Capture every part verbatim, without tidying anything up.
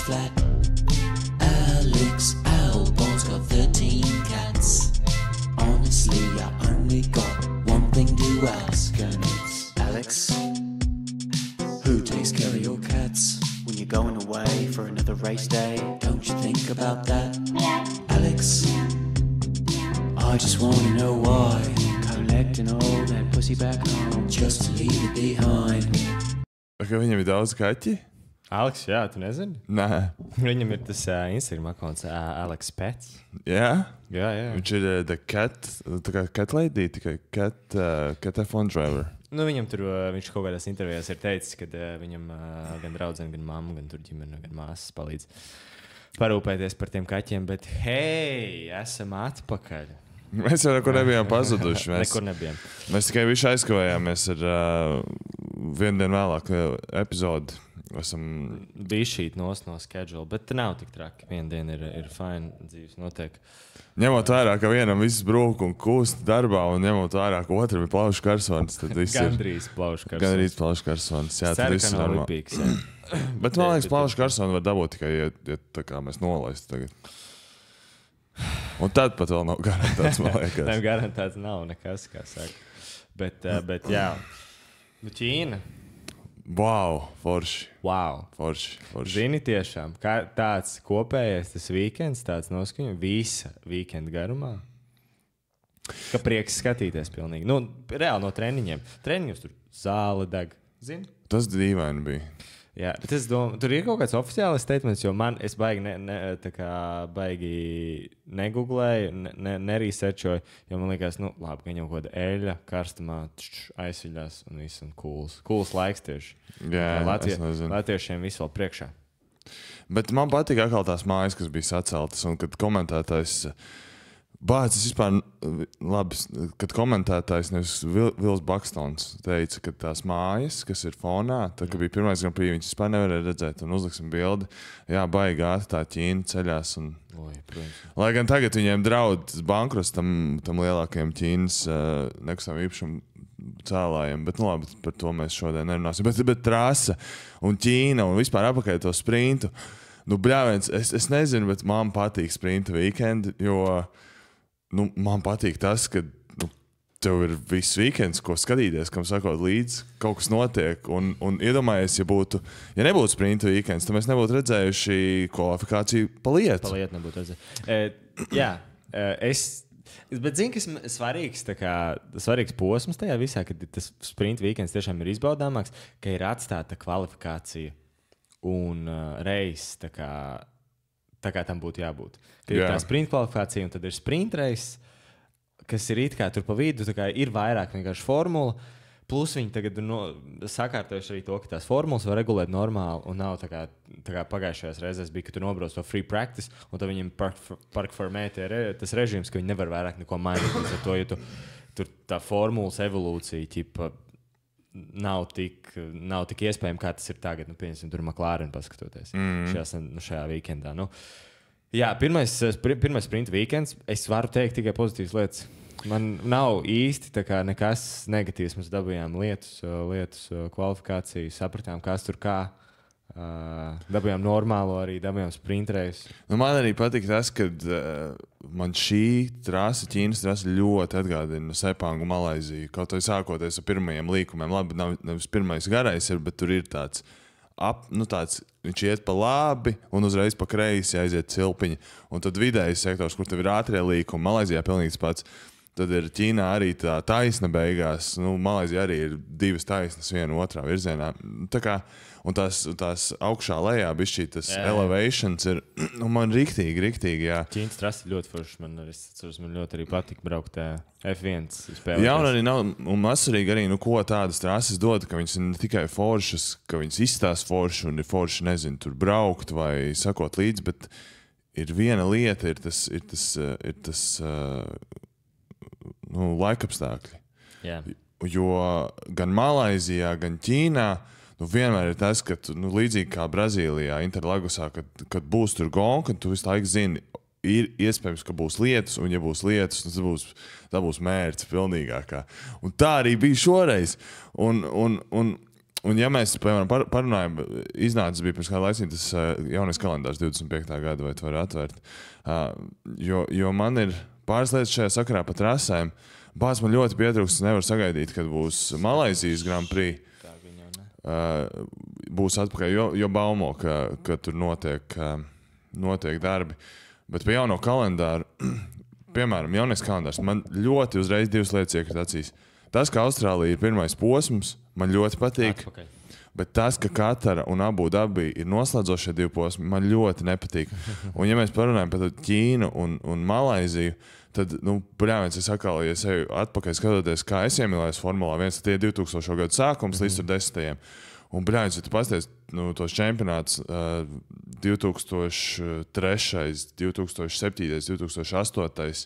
flat. Alex Albon's got thirteen cats. Honestly, I only got one thing to ask, and it's Alex, who takes care of your cats when you're going away for another race day? Don't you think about that, Alex? I just wanna know why. Collecting all that pussy back home just to leave it behind. Ka viņam ir daudz kaķi? Aleks, jā, tu nezini? Nē. Viņam ir tas uh, Instagram accounts uh, Alex Pets. Jā? Jā, jā. Viņš ir uh, the cat, tā kā cat lady, tikai cat, uh, cat F one driver. Nu, viņam tur, uh, viņš kaut kādās intervijās ir teicis, ka uh, viņam uh, gan draudzene, gan mamma, gan tur ģimene, gan māsas palīdz parūpēties par tiem kaķiem, bet hei, esam atpakaļ. Mēs jau nekur nebijām pazuduši. Mēs, nekur nebijām. Mēs tikai viši aizkavējāmies ar uh, vienu dienu vēlāk epizodi. Esam... Bija šī nos no schedule, bet nav tik traki. Viena diena ir, ir fine, dzīves notiek. Ņemot vērā, ka vienam viss brūk un kūst darbā, un ņemot vērā, ka otram ir plaušu karsvans, tad viss ir... Gandrīz plaušu karsvans. Gandrīz plaušu karsvans, jā, tad viss ir normāli. Lipīgs, jā. Bet man liekas, plaušu karsvanu var dabūt tikai, ja, ja tā kā mēs nolaistu tagad. Un tad pat vēl nav garantēts, man liekas. Nav garantēts, nav nekas, kā saka. Bet, uh, bet jā. Nu, Ķīna. Wow, forši. Wow. Forši, forši. Zini tiešām, kā tāds kopējais tas weekends, tāds noskaņu visa weekenda garumā. Ka prieks skatīties pilnīgi. Nu, reāli no treniņiem. Treniņos tur zāle deg. Zini? Tas dīvaini bija. Jā, bet es domāju, tur ir kaut kāds oficiāls statements, jo man, es baigi, ne, ne, tā kā baigi negooglēju, ne, ne, neresearchoju, jo man liekas, nu, labi, ka viņam kaut kāda eļļa, karstumā, tš, aizviļās un viss un cools. Cools laiks tieši. Jā, Latvie, es nezinu. Latviešiem viss vēl priekšā. Bet man patīk atkal tās mājas, kas bija saceltas, un kad komentētājs... Bāc, es vispār, labi, kad komentētājs nevis Vils Bakstons teica, ka tās mājas, kas ir fonā, tad, kad bija pirmais Grand Prix, viņš vispār nevarēja redzēt, un uzliksim bildi, jā, baigi ātri tā Ķīna ceļās, un... Oi, protams. Lai gan tagad viņiem draud bankrots tam, tam lielākajam Ķīnas uh, nekustamā īpašuma cēlājiem, bet, nu labi, par to mēs šodien nerunāsim. Bet, bet trasa un Ķīna un vispār apakaļ to sprintu, nu, bļāviens, es, es nezinu, bet man patīk sprinta weekend, jo... Nu, man patīk tas, ka nu, tev ir viss weekends, ko skatīties, kam sakot līdzi, kaut kas notiek. Un, un iedomājies, ja, būtu, ja nebūtu sprinta weekends, tad mēs nebūtu redzējuši kvalifikāciju pa lietu. Pa lietu nebūtu redzējuši. E, jā, es... Bet zinu, kas svarīgs, tā kā, svarīgs posms tajā visā, kad tas sprinta weekends tiešām ir izbaudāmāks, ka ir atstāta kvalifikācija un uh, reis, tā kā... Tā kā tam būtu jābūt. Kad yeah. ir tā sprinta kvalifikācija, un tad ir sprint reis, kas ir it kā tur pa vidu, tā kā ir vairāk vienkārši formula, plus viņi tagad no, sakārtojuši arī to, ka tās formulas var regulēt normāli, un nav tā kā, tā kā pagājušajās reizēs bija, ka tu nobrauc to free practice, un tad viņiem park formētie tas režīms, ka viņi nevar vairāk neko mainīt līdz ar to, jo tu, tur tā formulas evolūcija, ķipa, Nav tik, nav tik iespējami, kā tas ir tagad. Nu, pieņemsim, tur McLaren paskatoties mm. šajā, šajā weekendā. Nu, jā, pirmais, pirmais sprinta weekends. Es varu teikt tikai pozitīvas lietas. Man nav īsti tā kā nekas negatīvs. Mēs dabūjām lietus, lietus kvalifikāciju, sapratām, kas tur kā. Uh, dabūjām normālo arī, dabūjām sprintreiz. Nu, man arī patīk tas, ka uh, man šī trasa, Ķīnas trasa ļoti atgādina Sepangu Malaiziju. Kaut vai sākoties ar pirmajiem līkumiem. Labi, nav, nevis pirmais garais ir, bet tur ir tāds, ap, nu tāds, viņš iet pa labi un uzreiz pa kreisi aiziet cilpiņi. Un tad vidējais sektors, kur tev ir ātrie līkumi, Malaizijā pilnīgs pats. Tad ir Ķīnā arī tā taisna beigās. Nu, Malaizijā arī ir divas taisnas viena otrā virzienā. Tā kā, un tās, tās augšā lejā bišķī tas jā, jā. Elevations ir, nu, man riktīgi, riktīgi, jā. Ķīnas trasa ļoti forši. Man, arī, man ļoti arī patīk braukt F viens spēlēties. Jā, un arī nav, un mazsvarīgi arī, nu, ko tādas trases dod, ka viņas ir ne tikai foršas, ka viņas izstās forši un ir forši, nezinu, tur braukt vai sakot līdzi, bet ir viena lieta, ir tas, ir tas, ir tas nu, laikapstākļi. Yeah. Jo gan Malaizijā, gan Ķīnā nu, vienmēr ir tas, ka tu, nu, līdzīgi kā Brazīlijā, Interlagosā, kad, kad būs tur gong, kad tu visu laiku zini, ir iespējams, ka būs lietus, un ja būs lietus, tad būs, tā būs mērķis pilnīgākā. Un tā arī bija šoreiz. Un, un, un, Un, ja mēs, piemēram, par, parunājam, iznācis bija pirms kāda laicīna tas uh, jaunais kalendārs divdesmit piektā gada, vai tu vari atvērt. Uh, jo, jo man ir pāris lietas šajā sakarā pa trasēm. Bāc man ļoti pietrūkst, es nevaru sagaidīt, kad būs Malaizijas Grand Prix. Uh, būs atpakaļ, jo, jo baumo, ka, ka tur notiek, uh, notiek darbi. Bet pie jauno kalendāru, piemēram, jaunais kalendārs, man ļoti uzreiz divas lietas iekrīt acīs. Tas, ka Austrālija ir pirmais posms, man ļoti patīk. Atpakaļ. Bet tas, ka Katara un Abu Dabi ir noslēdzošie divi posmi, man ļoti nepatīk. Un ja mēs parunājam par Ķīnu un, un Malaiziju, tad, nu, bļāviens, es atkal, ja es eju atpakaļ skatoties, kā es iemīlējos Formulā viens, tad tie divtūkstošo gadu sākums mm-hmm. līdz desmitajiem. Un, bļāviens, ja tu pasties, nu, tos čempionāts uh, divtūkstoši trešais, divtūkstoši septītais, divtūkstoši astotais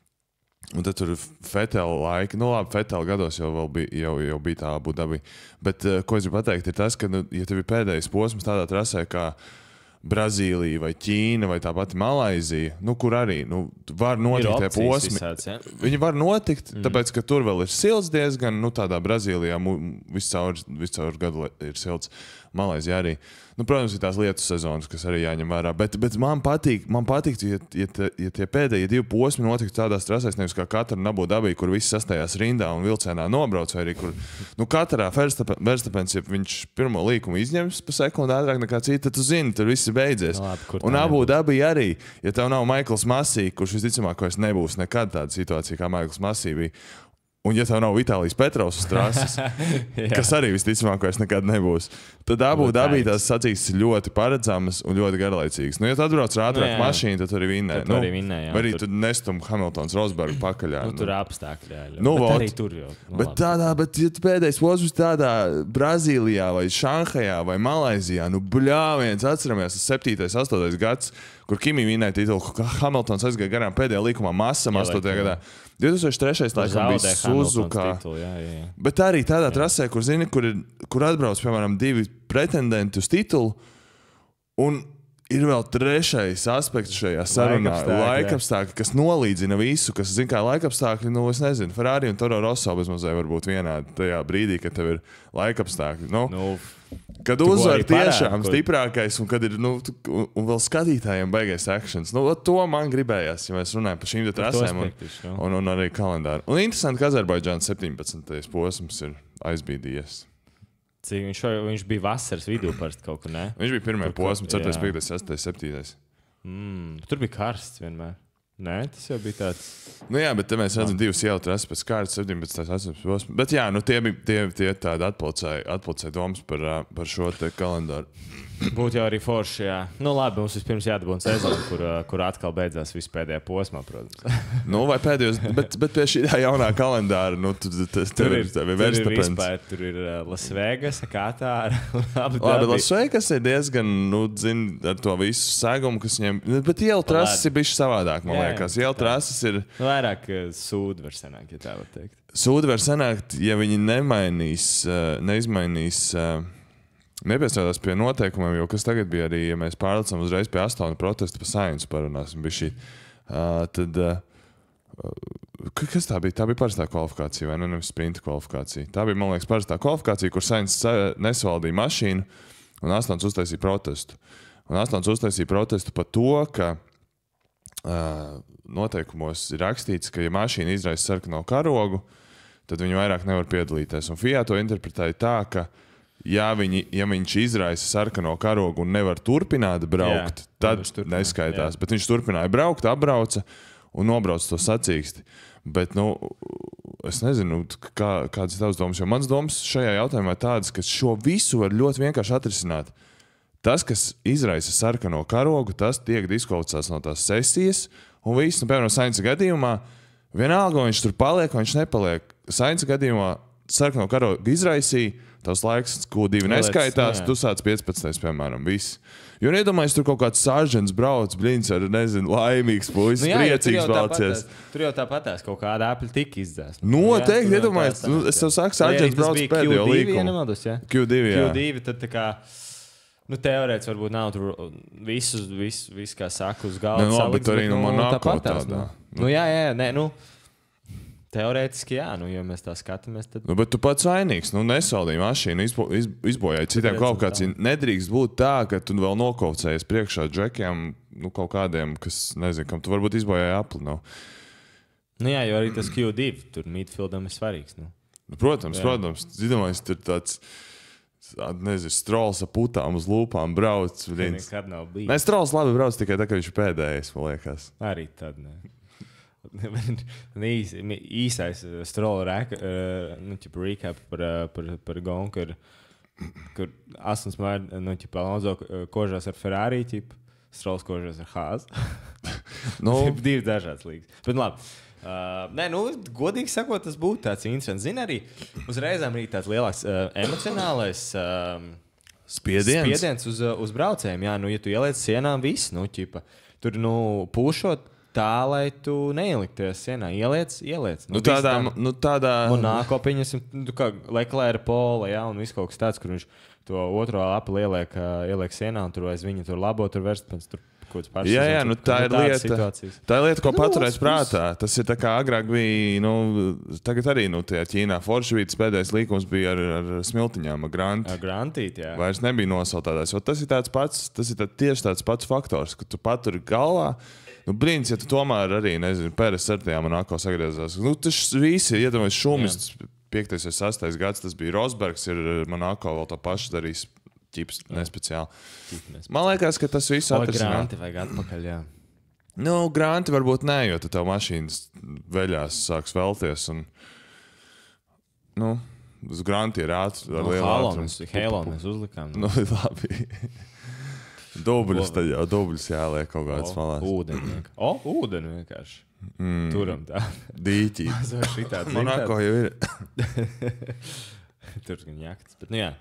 un tad tur Fetela laika, nu labi, Fetela gados jau, bija, jau, jau bija tā Abu Dabi. Bet, uh, ko es gribu pateikt, ir tas, ka, nu, ja tev ir pēdējais posms tādā trasē kā Brazīlija vai Ķīna vai tā pati Malaizija, nu, kur arī nu, var notikt tie posmi. Visāds, ja? Viņi var notikt, mm. tāpēc, ka tur vēl ir silts diezgan, nu, tādā Brazīlijā viscaur, viscaur gadu ir silts. Malaizijā arī. Nu, protams, ir tās lietu sezonas, kas arī jāņem vērā. Bet, bet man patīk, man patīk, ja, ja, te, ja tie pēdējie divi posmi notiktu tādās trasēs, nevis kā Katara un Abu Dabi, kur visi sastājās rindā un vilcienā nobrauc, vai arī kur, nu, Katarā Verstapens, ja viņš pirmo līkumu izņems pa sekundi ātrāk nekā cita, tad tu zini, tur viss ir beidzies. No, labi, un Abu Dabi arī, ja tev nav Maikls Masī, kurš visticamāk vairs nebūs nekad tāda situācija, kā Maikls Masī bija, un ja tev nav Vitālijs Petrovs uz trases, kas arī visticamāk vairs nekad nebūs, tad Abu Dabi tās sacīkstes ir ļoti paredzamas un ļoti garlaicīgas. Nu, ja tu atbrauc ar ātrāku nu, mašīnu, tad tu arī vinnē. Nu, arī vinnē, jā. Vai arī tur... tu nestum Hamiltons Rosbergu pakaļā. Nu, tur apstākļi, jā. Nu, bet vot, arī tur jau. Nu, bet tādā, bet ja tu pēdējais posms tādā Brazīlijā vai Šanhajā vai Malaizijā, nu, bļāviens, atceramies, tas septītais, astotais gads, kur Kimi vinēja titulu, Hamiltons aizgāja garām pēdējā līkumā Massam astotajā gadā. divtūkstoši trešais laikam bija Suzuka. Titulu, jā, jā, jā. Bet arī tādā jā. Trasē, kur, zini, kur, ir, kur atbrauc, piemēram, divi pretendenti uz titulu, un ir vēl trešais aspekts šajā sarunā - laikapstākļi, kas nolīdzina visu, kas, zin kā, laikapstākļi, nu, es nezinu, Ferrari un Toro Rosso bezmazliet var būt vienādi tajā brīdī, kad tev ir laikapstākļi. Nu, nu, kad uzvar tiešām stiprākais un kad ir, nu, un, un vēl skatītājiem baigais actions. Nu, to man gribējās, ja mēs runājam par šīm trasēm un, un, un arī kalendāru. Un interesanti, ka Azerbaidžāns septiņpadsmitais posms ir aizbīdījies. Cik viņš, viņš bija vasaras vidū parasti kaut kur, ne? Viņš bija pirmajā posmā, ceturtais, piektais, sestais, septītais. Mm, tur bija karsts vienmēr. Nē, tas jau bija tāds... Nu jā, bet te mēs redzam divas ielu trases pēc kārtas, septiņpadsmitais, astoņpadsmitais posms. Bet jā, nu tie bija tie, tie tādi atpulcēji, atpulcēji domas par, par šo te kalendāru. Būtu jau arī forši, jā. Nu labi, mums vispirms jādabūna sezona, kur, kur atkal beidzās viss pēdējā posmā, protams. Nu, vai pēdējos, bet, bet pie šī jaunā kalendāra, nu, tu, tas tev ir, tev ir Verstapens. Tur ir Las Vegas, Katāra. Labi, Las Vegas ir diezgan, nu, zin, ar to visu segumu, kas viņiem, bet ielu trases ir bišķi savādāk, man jā, liekas. Ielu trases ir... Vairāk sūdi var sanākt, ja tā var teikt. Sūdi var sanākt, ja viņi nemainīs, neizmainīs... Nepiestrādās pie noteikumiem, jo kas tagad bija arī, ja mēs pārlecam uzreiz pie astoņu protestu pa Sainzu parunāsim bišķi. Uh, tad, uh, kas tā bija? Tā bija parastā kvalifikācija, vai ne? Nevis sprinta kvalifikācija. Tā bija, man liekas, parastā kvalifikācija, kur Sainz nesvaldīja mašīnu un astoņus uztaisīja protestu. Un astoņus uztaisīja protestu par to, ka uh, noteikumos ir rakstīts, ka ja mašīna izraisa sarkano karogu, tad viņi vairāk nevar piedalīties. Un F I A to interpretēja tā, ka Ja, viņi, ja viņš izraisa sarkano karogu un nevar turpināt braukt, jā, tad turpināt, neskaitās. Jā. Bet viņš turpināja braukt, apbrauca un nobrauca to sacīksti. Bet, nu, es nezinu, kā, kādas ir tavas domas, jo mans domas šajā jautājumā ir tādas, ka šo visu var ļoti vienkārši atrisināt. Tas, kas izraisa sarkano karogu, tas tiek diskvalificēts no tās sesijas, un viss, nu, piemēram, Sainza gadījumā, vienalga, viņš tur paliek, vai viņš nepaliek. Sainza gadījumā sarkano karogu izraisīja, tavs laiks, ko divi neskaitās, tu sāc piecpadsmitais, piemēram, viss. Jo nedomājies, tur kaut kāds sāržens brauc, bliņš ar, nezinu, laimīgs puisis, nu, priecīgs valcies. Tur jau tāpatās kaut kāda apļa tika izdzēst. Noteikti, nedomājies, nu, es tev saku, sāržens brauc pēdējo līkumu. Q divi, jā. Q divi, tad tā kā, nu, teorēts varbūt nav tur visus, visu, visu, kā saka, uz galda ne, no, salikts, bet arī bet, nu, nu, Monako tāpatās, tādā. Nu, nu jā, jā, nē, nu, Teorētiski, jā, nu, ja mēs tā skatāmies, tad... Nu, bet tu pats vainīgs, nu, nesaldīji mašīnu, izbo, iz, izbojāji citiem kvalifikāciju. Nedrīkst būt tā, ka tu vēl nokaucējies priekšā džekiem, nu, kaut kādiem, kas, nezinu, kam tu varbūt izbojāji apli, nu. Nu jā, jo arī tas Q divi, tur midfieldam ir svarīgs, nu. Nu, protams, jā. protams, zinamais, tur tāds, nezinu, Strolls ar putām uz lūpām brauc. Tas nekad nav bijis. Nē, Strolls labi brauc tikai tā, ka viņš ir pēdējais, man liekas. Arī tad, ne. Īs, īsais Stroll reka, uh, nu, ķipa, recap par, par, par Gonku, kur, kur Astons Martin, nu, ķipa, Alonso kožās ar Ferrari, ķipa, Strolls kožās ar Haas. Nu, Divi dažāds līgas. Bet labi. Uh, nē, nu, godīgi sakot, tas būtu tāds interesants. Zini, arī uzreizām arī tāds lielāks uh, emocionālais uh, spiediens. spiediens uz, uz braucējiem. Jā, nu, ja tu ieliec sienām viss, nu, ķipa, tur, nu, pūšot tā, lai tu neielikties sienā. Ieliec, ieliec. Nu, nu, tādā, nu, tādā... Un nāko pieņemsim, nu, kā Leclerc Pola, jā, un viss kaut kas tāds, kur viņš to otro lapu ieliek, ieliek sienā, un tur aiz viņa tur labo, tur vērst, pēc tur kaut kāds pašs. Jā, jā, nu, tā ir lieta, situācijas. Tā ir lieta, ko nu, paturēt prātā. Tas ir tā kā agrāk bija, nu, tagad arī, nu, tajā Ķīnā Foršvītas pēdējais līkums bija ar, ar smiltiņām, ar granti. Ar grantīt, jā. Vairs nebija nosaltādās, jo tas ir tāds pats, tas ir tā, tieši tāds pats faktors, ka tu paturi galvā. Nu, brīns, ja tu tomēr arī, nezinu, Pēres ar tajām un nāko sagriezās. Nu, tas visi, iedomājies, Šumis, piektais vai sastais gads, tas bija Rosbergs, ir Monako vēl tā paša darījis ķips nespeciāli. Man liekas, ka tas viss atrisināt. Granti vajag atpakaļ, jā. Nu, granti varbūt nē, jo tu tev mašīnas veļās sāks velties un, nu, uz granti ir ātri ar lielu ātrumu. Halo mēs uzlikām. Nu, labi. Dubļus tad jau, dubļus jāliek kaut kāds malās. Ūdeni. O, ūdeni vienkārši. Mm. Turam tā. Dīķī. Monako jau ir. Tur gan jakts, bet nu jā.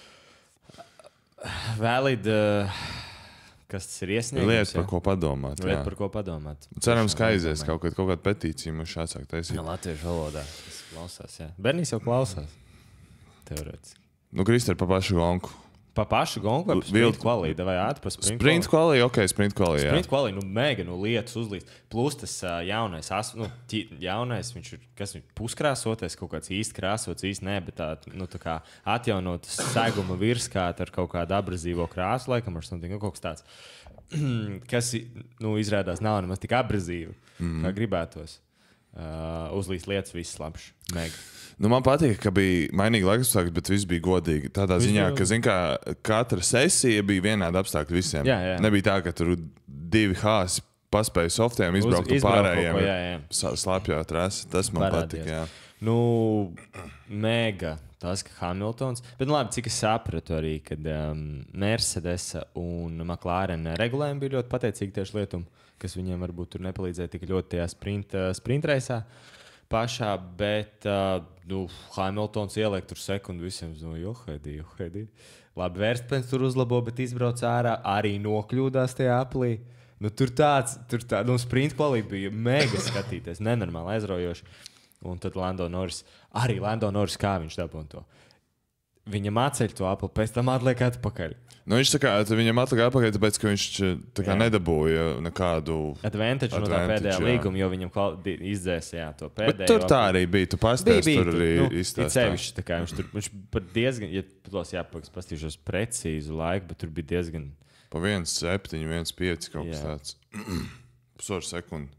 Vēlid, uh, kas tas ir iesniegums? Lieta, par ko padomāt. Lieta, par ko padomāt. Cerams, ka aizies kaut kāda, kaut kāda petīcija mums šāds sāk taisīt. No latviešu valodā. Tas klausās, jā. Bernīs jau klausās. Teorētiski. Nu, Krister, pa pašu Gonku. Pa pašu Gonku vai pa sprint quality? Vai ātri pa sprint quality? Sprint quality, ok, sprint quality, jā. Sprint quality, nu, mega, nu, lietas uzlīst. Plus tas uh, jaunais, as, nu, ķi, jaunais, viņš ir, kas viņš puskrāsoties, kaut kāds īsti krāsots, īsti nē, bet tā, nu, tā kā atjaunotas seguma virskāt ar kaut kādu abrazīvo krāsu, laikam, ar something, nu, kaut kas tāds, kas, nu, izrādās nav nemaz tik abrazīvi, mm. kā gribētos. Uh, uzlīst lietas, viss labs, mega. Nu, man patīk, ka bija mainīgi laikapstākļi, bet viss bija godīgi. Tādā viss ziņā, ka, zin kā, katra sesija bija vienāda apstākļi visiem. Jā, jā. Nebija tā, ka tur divi hāsi paspēja softiem izbraukt uz pārējiem. Ko, jā, jā. Slapjā trasi. Tas man Parādies. patīk, jā. Nu, mega tas, ka Hamiltons, bet nu, labi, cik es sapratu arī, kad um, Mercedes un McLaren regulējumi bija ļoti pateicīgi tieši lietum, kas viņiem varbūt tur nepalīdzēja tik ļoti tajā sprint, sprint reisā. Pašā, bet uh, nu, Hamiltons ieliek tur sekundu visiem. Nu, johaidī, johaidī. Labi, Verstapens tur uzlabo, bet izbrauc ārā, arī nokļūdās tajā aplī. Nu, tur tāds, tur tā, nu, sprint quality bija mega skatīties, nenormāli aizraujoši. Un tad Lando Norris, arī Lando Norris, kā viņš dabūja to. Viņam atceļ to apli, pēc tam atliek atpakaļ. Nu, viņš tā kā, viņam atliek atpakaļ, tāpēc, ka viņš tā kā jā. nedabūja nekādu advantage, advantage no tā pēdējā jā. līguma, jo viņam izdzēs, jā, to pēdējo. Bet tur tā arī bija, tu pasties tur arī nu, izstāstā. Sevišķi, tā kā viņš tur, viņš pat diezgan, ja tos jāpaks pastīšos precīzu laiku, bet tur bija diezgan... Pa viens septiņi, viens pieci kaut kas tāds. Pusoru sekundi.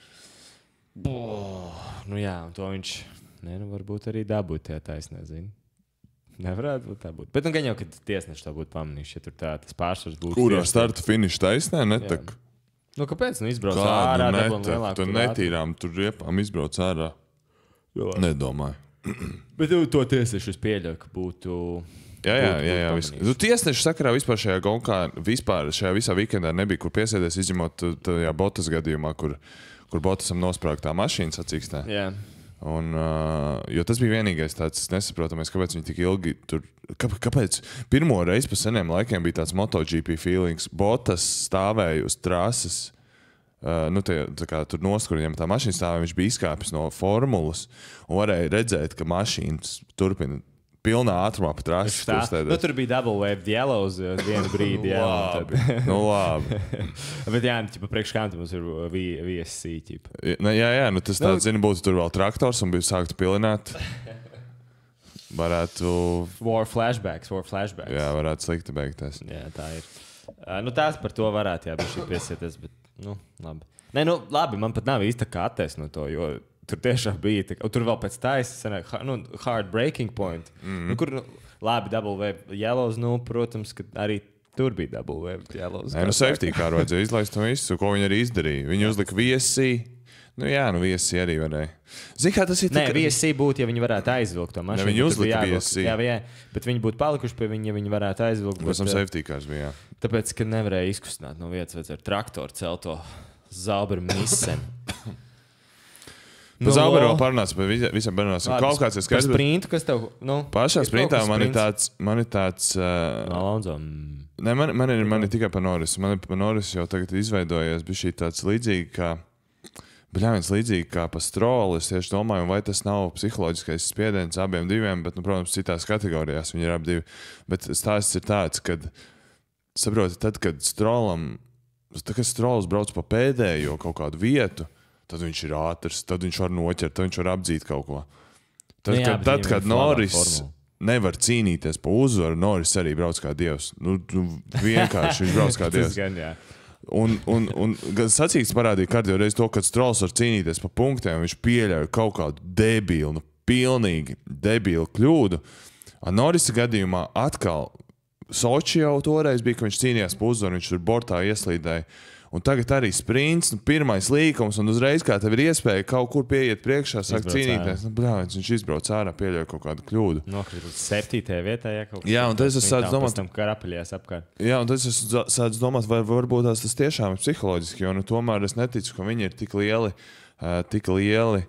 Boh, nu jā, un to viņš, ne, nu varbūt arī dabūt tajā taisnē, zini. Nevarētu būt tā būt. Bet nu gan jau, kad tiesneši tā būtu pamanījuši, ja tur tā tas pārsvars būtu. Kurā starta finiša taisnē netak? Nu kāpēc? Nu izbrauc ārā, dabūn lielāku. Tur netīrām, tur riepām izbrauc ārā. Jā. Nedomāju. Bet to tiesneši es pieļauju, ka būtu... Jā, jā, jā, jā. Nu, tiesnešu sakarā vispār šajā Gonkā, vispār šajā visā weekendā nebija, kur piesēdies, izņemot tajā Bottas gadījumā, kur, kur Bottasam nosprāgtā mašīna sacīkstē. Jā. Un, uh, jo tas bija vienīgais tāds nesaprotamais, kāpēc viņi tik ilgi tur... Kā, kāpēc pirmo reizi pa seniem laikiem bija tāds MotoGP feelings. Bottas stāvēja uz trases, uh, nu, tie, tā kā tur noskur, viņam tā mašīna stāvēja, viņš bija izkāpis no formulas un varēja redzēt, ka mašīnas turpina pilnā ātrumā pat rāsas kustēties. Nu, tur bija double wave yellows vienu brīdi. Jā, labi, nu labi. Bet jā, nu, priekš kām mums ir V S C. Nu, jā, jā, nu tas tāds, zini, būtu tur vēl traktors un bija sāktu pilināt. Varētu... War flashbacks, war flashbacks. Jā, varētu slikti beigties. Jā, tā ir. Uh, nu, tās par to varētu, jā, bet šī piesieties, bet, nu, labi. Nē, nu, labi, man pat nav īsti tā kā attaisno to, jo tur tiešām bija, tā, tur vēl pēc tā es sanāk, nu, hard breaking point. Mm. Nu, kur, nu, labi, double wave yellows, nu, protams, ka arī tur bija double wave yellows. Nē, nu, safety kāru vajadzēja izlaist un visu, ko viņi arī izdarīja. Viņi uzlika V S C. Nu, jā, nu, V S C arī varēja. Zini, kā tas ir? Nē, V S C būtu, ja viņi varētu aizvilkt to mašīnu. Ne, viņi uzlika V S C. Jā, jā, bet viņi būtu palikuši pie viņa, ja viņi varētu aizvilkt. Pēc tam safety kārs bija, jā. Tāpēc, ka nevarēja izkustināt no vietas, vajadzēja ar traktoru celto Zauberu misenu. Nu, Zauberu vēl parunāsim, bet visam parunāsim. Kaut kāds ir skaidrs. Par sprintu, kas tev, nu... Pašā sprintā man ir tāds, man ir tāds... Uh, no Alonso. Ne, man, man, ir, man ir tikai par Norrisu. Man ir par Norrisu jau tagad izveidojies, bija šī tāds līdzīgi, kā... Bļāviens līdzīgi kā pa Strolu. Es tieši domāju, vai tas nav psiholoģiskais spiediens abiem diviem, bet, nu, protams, citās kategorijās viņi ir abi divi. Bet stāsts ir tāds, kad, saproti, tad, kad Strolam, tad, kad Strols brauc pa pēdējo kaut kādu vietu, tad viņš ir ātrs, tad viņš var noķert, tad viņš var apdzīt kaut ko. Tad, nu, jā, kad, tad, kad Norris nevar cīnīties pa uzvaru, Norris arī brauc kā dievs. Nu, vienkārši viņš brauc kā dievs. Tas gan, jā. Un, un, un sacīks parādīja kārtībā reiz to, kad Strolls var cīnīties pa punktiem, viņš pieļauj kaut kādu debilu, nu, pilnīgi debilu kļūdu. Norrisa gadījumā atkal Soči jau toreiz bija, ka viņš cīnījās pa uzvaru, viņš tur bortā ieslīdēja. Un tagad arī sprints, nu, pirmais līkums, un uzreiz, kā tev ir iespēja kaut kur pieiet priekšā, sāk cīnīties. Nu, brāviens, viņš izbrauc ārā, pieļauj kaut kādu kļūdu. Nokrīt līdz septītajai vietai, ja kaut kas. Jā, un tad es sācu domāt... Pēc tam karapeļās apkārt. Jā, un tad es sācu domāt, vai varbūt tās tas tiešām ir psiholoģiski, jo nu, tomēr es neticu, ka viņi ir tik lieli, uh, tik lieli,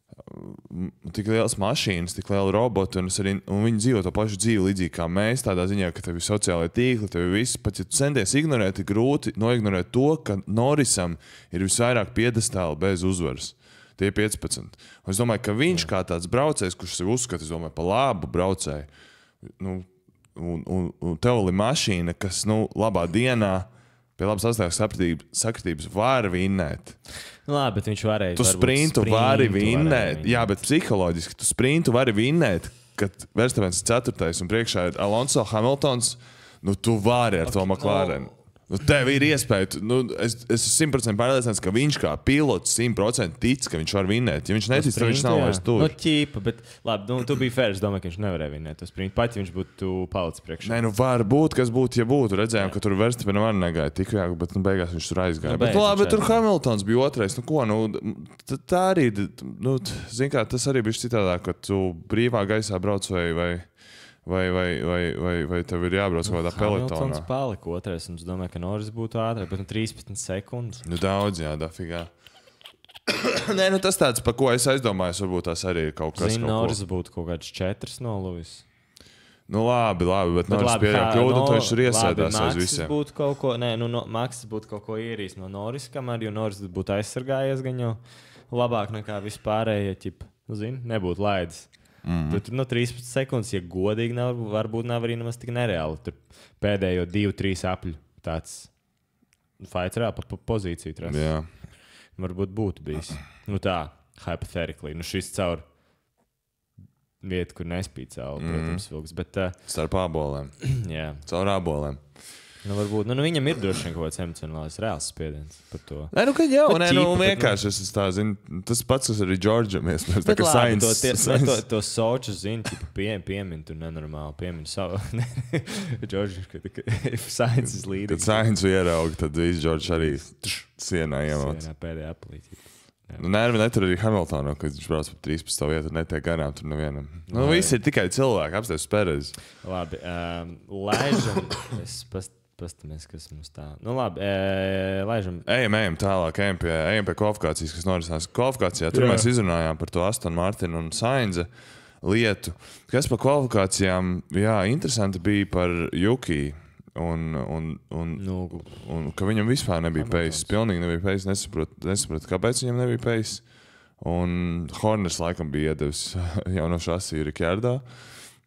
tik lielas mašīnas, tik lieli roboti, un, arī, un viņi dzīvo to pašu dzīvi līdzīgi kā mēs, tādā ziņā, ka tev ir sociālai tīkli, tev ir viss, pat ja tu centies ignorēt, ir grūti noignorēt to, ka Norrisam ir visvairāk piedestāli bez uzvaras. Tie ir piecpadsmit. Un es domāju, ka viņš kā tāds braucējs, kurš sev uzskata, es domāju, pa labu braucēju, nu, un, un, un tev ir mašīna, kas, nu, labā dienā pie labas astāvības sakritības var vinnēt. Nu, labi, bet viņš varēja. Tu sprintu vari vinnēt. Jā, bet psiholoģiski tu sprintu vari vinnēt, kad Verstapens ir ceturtais un priekšā ir Alonso Hamiltons. Nu, tu vari ar okay, to McLaren. No. Nu, tev ir iespēja. Nu, es es esmu simt procenti pārliecināts, ka viņš kā pilots simt procenti tic, ka viņš var vinnēt. Ja viņš netic, tad viņš nav vairs tur. Nu, ķīpa, bet labi, nu, tu biji fair. Es domāju, ka viņš nevarēja vinnēt to sprintu. Pat, ja viņš būtu palicis priekšā. Nē, nu var būt, kas būtu, ja būtu. Redzējām, ka tur Verstapenam arī negāja tik vajag, bet nu, beigās viņš tur aizgāja. Nu, bet, labi, bet tur Hamiltons bija otrais. Nu, ko, nu, tā arī, nu, zin kā, tas arī bija citādāk, ka tu brīvā gaisā brauc vai... vai Vai, vai, vai, vai, vai tev ir jābrauc kaut kādā pelotonā? Hamiltons palika otrais, un es domāju, ka Norris būtu ātrāk, bet nu trīspadsmit sekundes. Nu daudz, jā, dafigā. Nē, nu tas tāds, par ko es aizdomājos, varbūt tās arī ir kaut kas. Zini, Norris būtu kaut kāds četrs no Lewis. Nu labi, labi, bet, bet Norris pieļauj kļūdu, un viņš tur iesēdās aiz visiem. Būtu kaut ko, nē, nu, no, Maksis būtu kaut ko ierīs no Norris, kamēr, jo Norris būtu aizsargājies gan jau labāk nekā vispārējie, ķip, nu, zini, nebūtu laidis. Mm. Tur no trīspadsmit sekundes, ja godīgi, nav, varbūt nav arī nemaz tik nereāli. Tur pēdējo divu, trīs apļu tāds fights rā pa, pa pozīciju. Tras. Jā. Varbūt būtu bijis. Nu tā, hypothetically. Nu šis caur vietu, kur nespīd cauri, mm. protams, vilks. Bet, uh, starp ābolēm. Jā. Caur ābolēm. Nu, varbūt, nu, nu viņam ir droši vien kaut kāds emocionāls reāls spiediens par to. Nē, nu, ka jau, nē, nu, vienkārši es tā zinu, tas pats, kas arī Džordžam iespējams, tā kā science. To, tie, to, to soču zinu, tipu pie, piemin, tu nenormāli piemin savu. Džordžs, ka if science is leading. Kad science ieraug, tad viss Džordžs arī sienā iemauc. Sienā pēdējā aplītī. Nu, nervi netur arī Hamiltonu, kad viņš brauc pa trīspadsmit vietu, netiek garām tur nevienam. Nu, visi ir tikai cilvēki, apstājas Perez. Labi, um, laižam, es past. Pastamies, kas mums tā. Nu, labi, e, laižam. Ejam, ejam tālāk, ejam pie, ejam pie kvalifikācijas, kas norisinās kvalifikācijā. Tur Jā. Mēs izrunājām par to Aston Martin un Sainza lietu. Kas par kvalifikācijām, jā, interesanti bija par Juki un, un, un, nu, un ka viņam vispār nebija pace. Pilnīgi nebija pace, nesaprot, nesaprot, kāpēc viņam nebija pace. Un Horners laikam bija iedevis jauno šasiju Rikardā.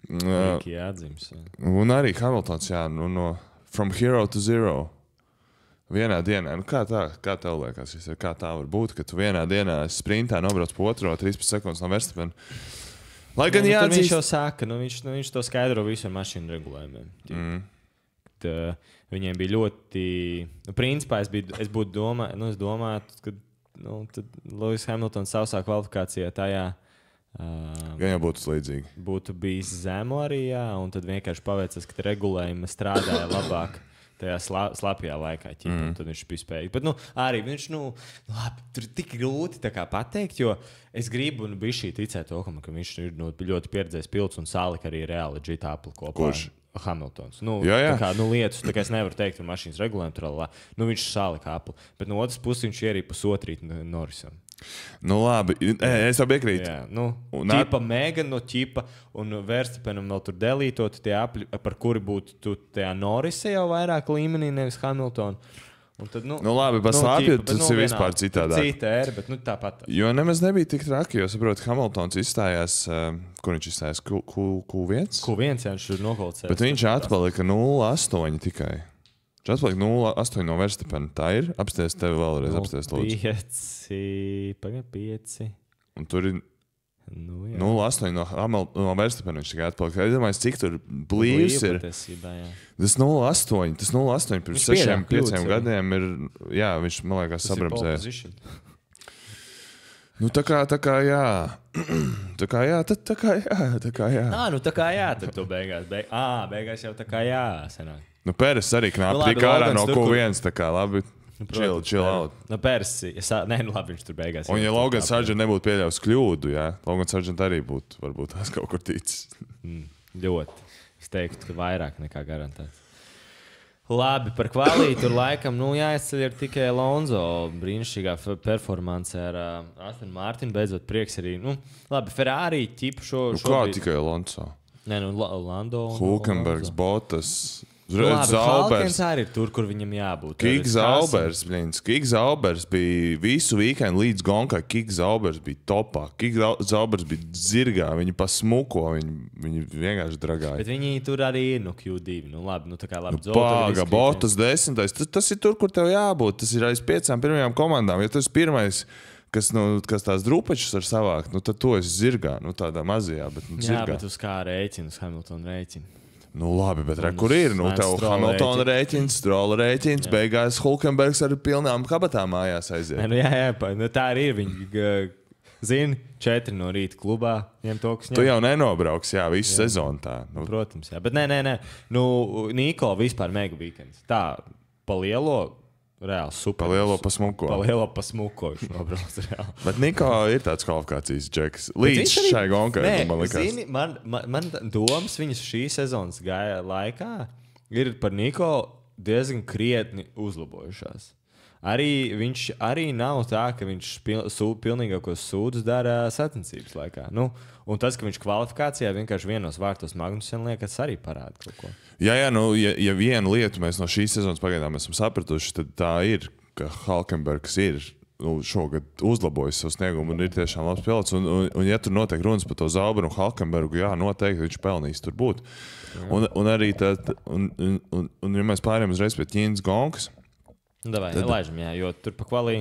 Rīki atzims. Un arī Hamiltons, jā, nu, no from hero to zero. Vienā dienā, nu kā tā, kā tev liekas, kā tā var būt, ka tu vienā dienā sprintā nobrauc pa otro, trīspadsmit sekundes no Verstappen. Lai gan nu, jāatzīst... Viņš jau saka, nu, viņš, nu, viņš to skaidro visu ar mašīnu regulējumiem. Mm. Tā, viņiem bija ļoti... Nu, principā es, biju, es būtu domā, nu, es domāju, ka nu, Lewis Hamiltons sausā kvalifikācijā tajā uh, gan jau būtu līdzīgi. Būtu bijis zemu arī, jā, un tad vienkārši paveicas, ka regulējumi strādāja labāk. Tajā slā, slapjā laikā, ķipa, mm. tad viņš bija spējīgs. Bet, nu, arī viņš, nu, labi, tur ir tik grūti tā kā pateikt, jo es gribu, nu, bišķī ticēt to, ka viņš ir nu, ļoti pieredzējis pilts un sālika arī reāli džita apli kopā. Kurš? Hamiltons. Nu, jā, jā. Tā kā, nu, lietas, tā kā es nevaru teikt, ka mašīnas regulējumi tur alā. Nu, viņš sālika apli. Bet no otras puses viņš ir arī pusotrīt Norrisam. Nu, labi, es tev piekrītu. Jā, nu, un ķipa Megan no ķipa un Verstappenam vēl tur delītot tie apli, par kuri būtu tu tajā Norrisē jau vairāk līmenī, nevis Hamilton. Un tad, nu, nu, labi, pa nu, slāpju ķipa, tas nu, ir vispār citādāk. Cita ēra, bet nu tāpat. Jo nemaz nebija tik traki, jo, saprotu, Hamiltons izstājās, uh, kur viņš izstājās, Q viens? Q viens, jā, viņš ir nokolcējis. Bet viņš atpalika nulle astoņi tikai. Viņš atpalika nulle astoņi no Verstappen. Tā ir? Apsties tevi vēlreiz, apsties lūdzu. pieci, pagaid, pieci. Un tur ir nu, nulle astoņi no, no Verstappen viņš tikai atpalika. Es domāju, cik tur blīvs ir. Tas nulle astoņi, tas nulle astoņi pirms sešiem, pieciem gadiem ir, jā, viņš, man liekas, sabrabzēja. Nu, tā kā, tā kā, jā. Tā kā, jā, tad tā kā, jā, tā kā, jā. Ā, nu, tā kā, jā, tad tu beigās. Beig... Ā, beigās jau tā kā, jā, senāk. Nu, Pēres arī knāp nu, tik ārā no Q viens, tā kā, labi, nu, chill, chill out. Nu, Pēres, ja, nē, nu, labi, viņš tur beigās. Un ja Logan Sargent nebūtu pieļaus kļūdu, jā, Logan Sargent arī būtu, varbūt tās kaut kur ticis. Mm, ļoti. Es teiktu, ka vairāk nekā garantēts. Labi, par kvalitāti tur laikam, nu, jāizceļ ir tikai Alonso brīnišķīgā performance ar uh, Aston Martin, beidzot prieks arī, nu, labi, Ferrari ķipu šo... Nu, kā tikai Alonso? Nē, nu, Lando... Hulkenbergs, Bottas... Zaubers arī ir tur, kur viņam jābūt. Kiks Zaubers, blīns. Kiks Zaubers bija visu weekendu līdz Gonkai. Kiks Zaubers bija topā. Kiks Zaubers bija zirgā. Viņi pasmuko, viņi, viņi vienkārši dragāja. Bet viņi tur arī ir no Q divi. Nu labi, nu tā kā labi. Nu, pāga, Bottas desmitais. Tas, tas ir tur, kur tev jābūt. Tas ir aiz piecām pirmajām komandām. Ja tas ir pirmais, kas, nu, kas tās drupačus var savākt, nu tad to es zirgā. Nu tādā mazajā, bet nu, zirgā. Jā, bet uz kā rēķinu, uz Hamiltona rēķinu. Nu, labi, bet re, kur ir? Nu, tev Hamiltona rēķins, Strola rēķins, jā. Beigās Hulkenbergs ar pilnām kabatām mājās aiziet. Ne, nu, jā, jā, nu, tā arī ir. Viņi zina, četri no rīta klubā. Ņem to, kas ņem. Tu jau nenobrauks, jā, visu jā. Sezonu tā. Nu. Protams, jā. Bet nē, nē, nē. Nu, Niko vispār mega weekends. Tā, pa lielo, reāli super. Pa lielo pasmuko. Pa lielo pasmuko viņš nobrauc reāli. Bet Niko ir tāds kvalifikācijas džeks. Līdz arī, šai gonkai, nē, man likās. Zini, man, man, man domas viņas šī sezonas gāja laikā ir par Niko diezgan krietni uzlabojušās. Arī viņš arī nav tā, ka viņš pil, sū, pilnīgākos sūdus dara sacensības laikā. Nu, un tas, ka viņš kvalifikācijā vienkārši vienos vārtos Magnussen liekas, arī parāda kaut ko. Jā, jā, nu, ja, ja vienu lietu mēs no šīs sezonas pagaidām esam sapratuši, tad tā ir, ka Hulkenbergs ir nu, šogad uzlabojis savu sniegumu un ir tiešām labs pilots. Un, un, un ja tur notiek runas par to Zauberu un Hulkenbergu, jā, noteikti viņš pelnīs tur būt. Un, un arī tad, un, un, un, un ja mēs pārējām uzreiz pie Ķīnas gonkas, Davai, tad... laižam, jā, jo tur pa kvalī...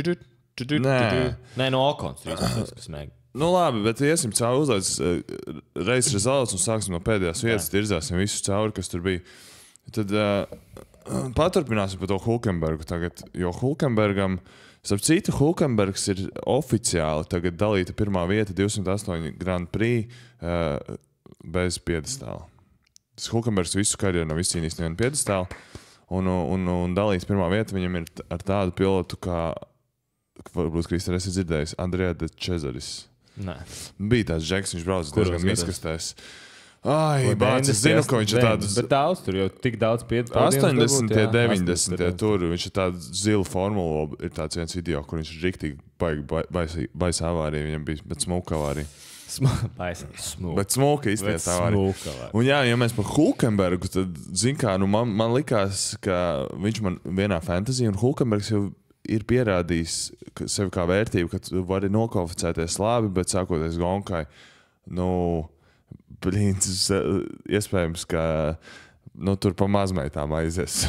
Nē. Nē, no Okons. Nu labi, bet iesim cauri uzlaids reizes rezultātus un sāksim no pēdējās vietas, tirzāsim visu cauri, kas tur bija. Tad uh, paturpināsim par to Hulkenbergu tagad, jo Hulkenbergam, starp citu, Hulkenbergs ir oficiāli tagad dalīta pirmā vieta divsimt astoņi Grand Prix uh, bez piedestāla. Tas Hulkenbergs visu karjeru nav izcīnījis nevienu piedestālu. Un, un, un dalīts pirmā vieta viņam ir ar tādu pilotu, kā, varbūt, Kristēn, esi dzirdējis, Andrea de Cesaris. Nē. Bija tāds džeks, viņš brauc diezgan miskastēs. Ai, bāc, es zinu, ka viņš ir tāds... Bet daudz tur jau tik daudz piedalījums. astoņdesmitie, deviņdesmitie tur, viņš ir tāds zila formula, ir tāds viens video, kur viņš ir riktīgi baigi baisa avārija, viņam bija, bet smuka avārija. Smuka. Bet smuka iztiet avārija. Un jā, ja mēs par Hulkenbergu, tad, zin kā, nu man, man likās, ka viņš man vienā fantasy, un Hulkenbergs jau ir pierādījis sevi kā vērtību, ka tu vari nokvalificēties labi, bet sākoties gonkai, nu, Blīns, iespējams, ka nu, tur pa mazmeitām aizies.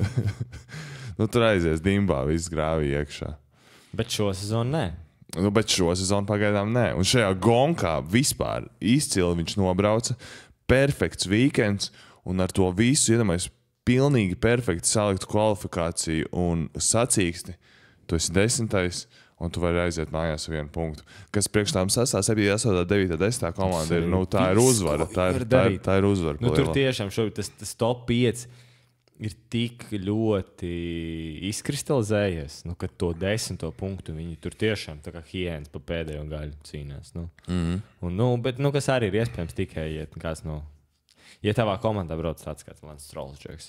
nu, tur aizies dimbā, viss grāvī iekšā. Bet šo sezonu nē. Nu, bet šo sezonu pagaidām nē. Un šajā gonkā vispār izcili viņš nobrauca. Perfekts weekends. Un ar to visu, iedomājies, pilnīgi perfekti saliktu kvalifikāciju un sacīksti. Tu esi desmitais. Un tu vari aiziet mājās ar vienu punktu. Kas priekš tām sestā, septītā, astotā, devītā, desmitā komanda ir, nu, tā ir uzvara. Tā ir, tā ir, tā ir uzvara. Nu, tur tiešām šobrīd tas, tas top pieci ir tik ļoti izkristalizējies, nu, ka to desmito punktu viņi tur tiešām tā kā hienas pa pēdējo gaļu cīnās. Nu. Mm-hmm. Un, nu, bet, nu, kas arī ir iespējams tikai, ja kāds no, ja tavā komandā brauc tāds kāds Lance Strollsdžeks.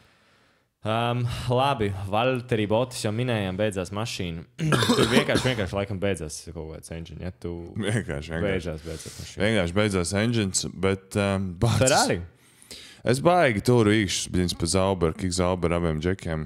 Um, labi, Valtteri Bottas jau minējām, beidzās mašīna. Tur vienkārši, vienkārši laikam beidzās kaut kāds engine. Ja tu vienkārši, vienkārši. Beidzās, beidzās mašīna. Vienkārši beidzās engines, bet... Um, Ferrari? Es baigi turu īkšķis, bļins, pa Zauberu, Kik Zauberu abiem džekiem.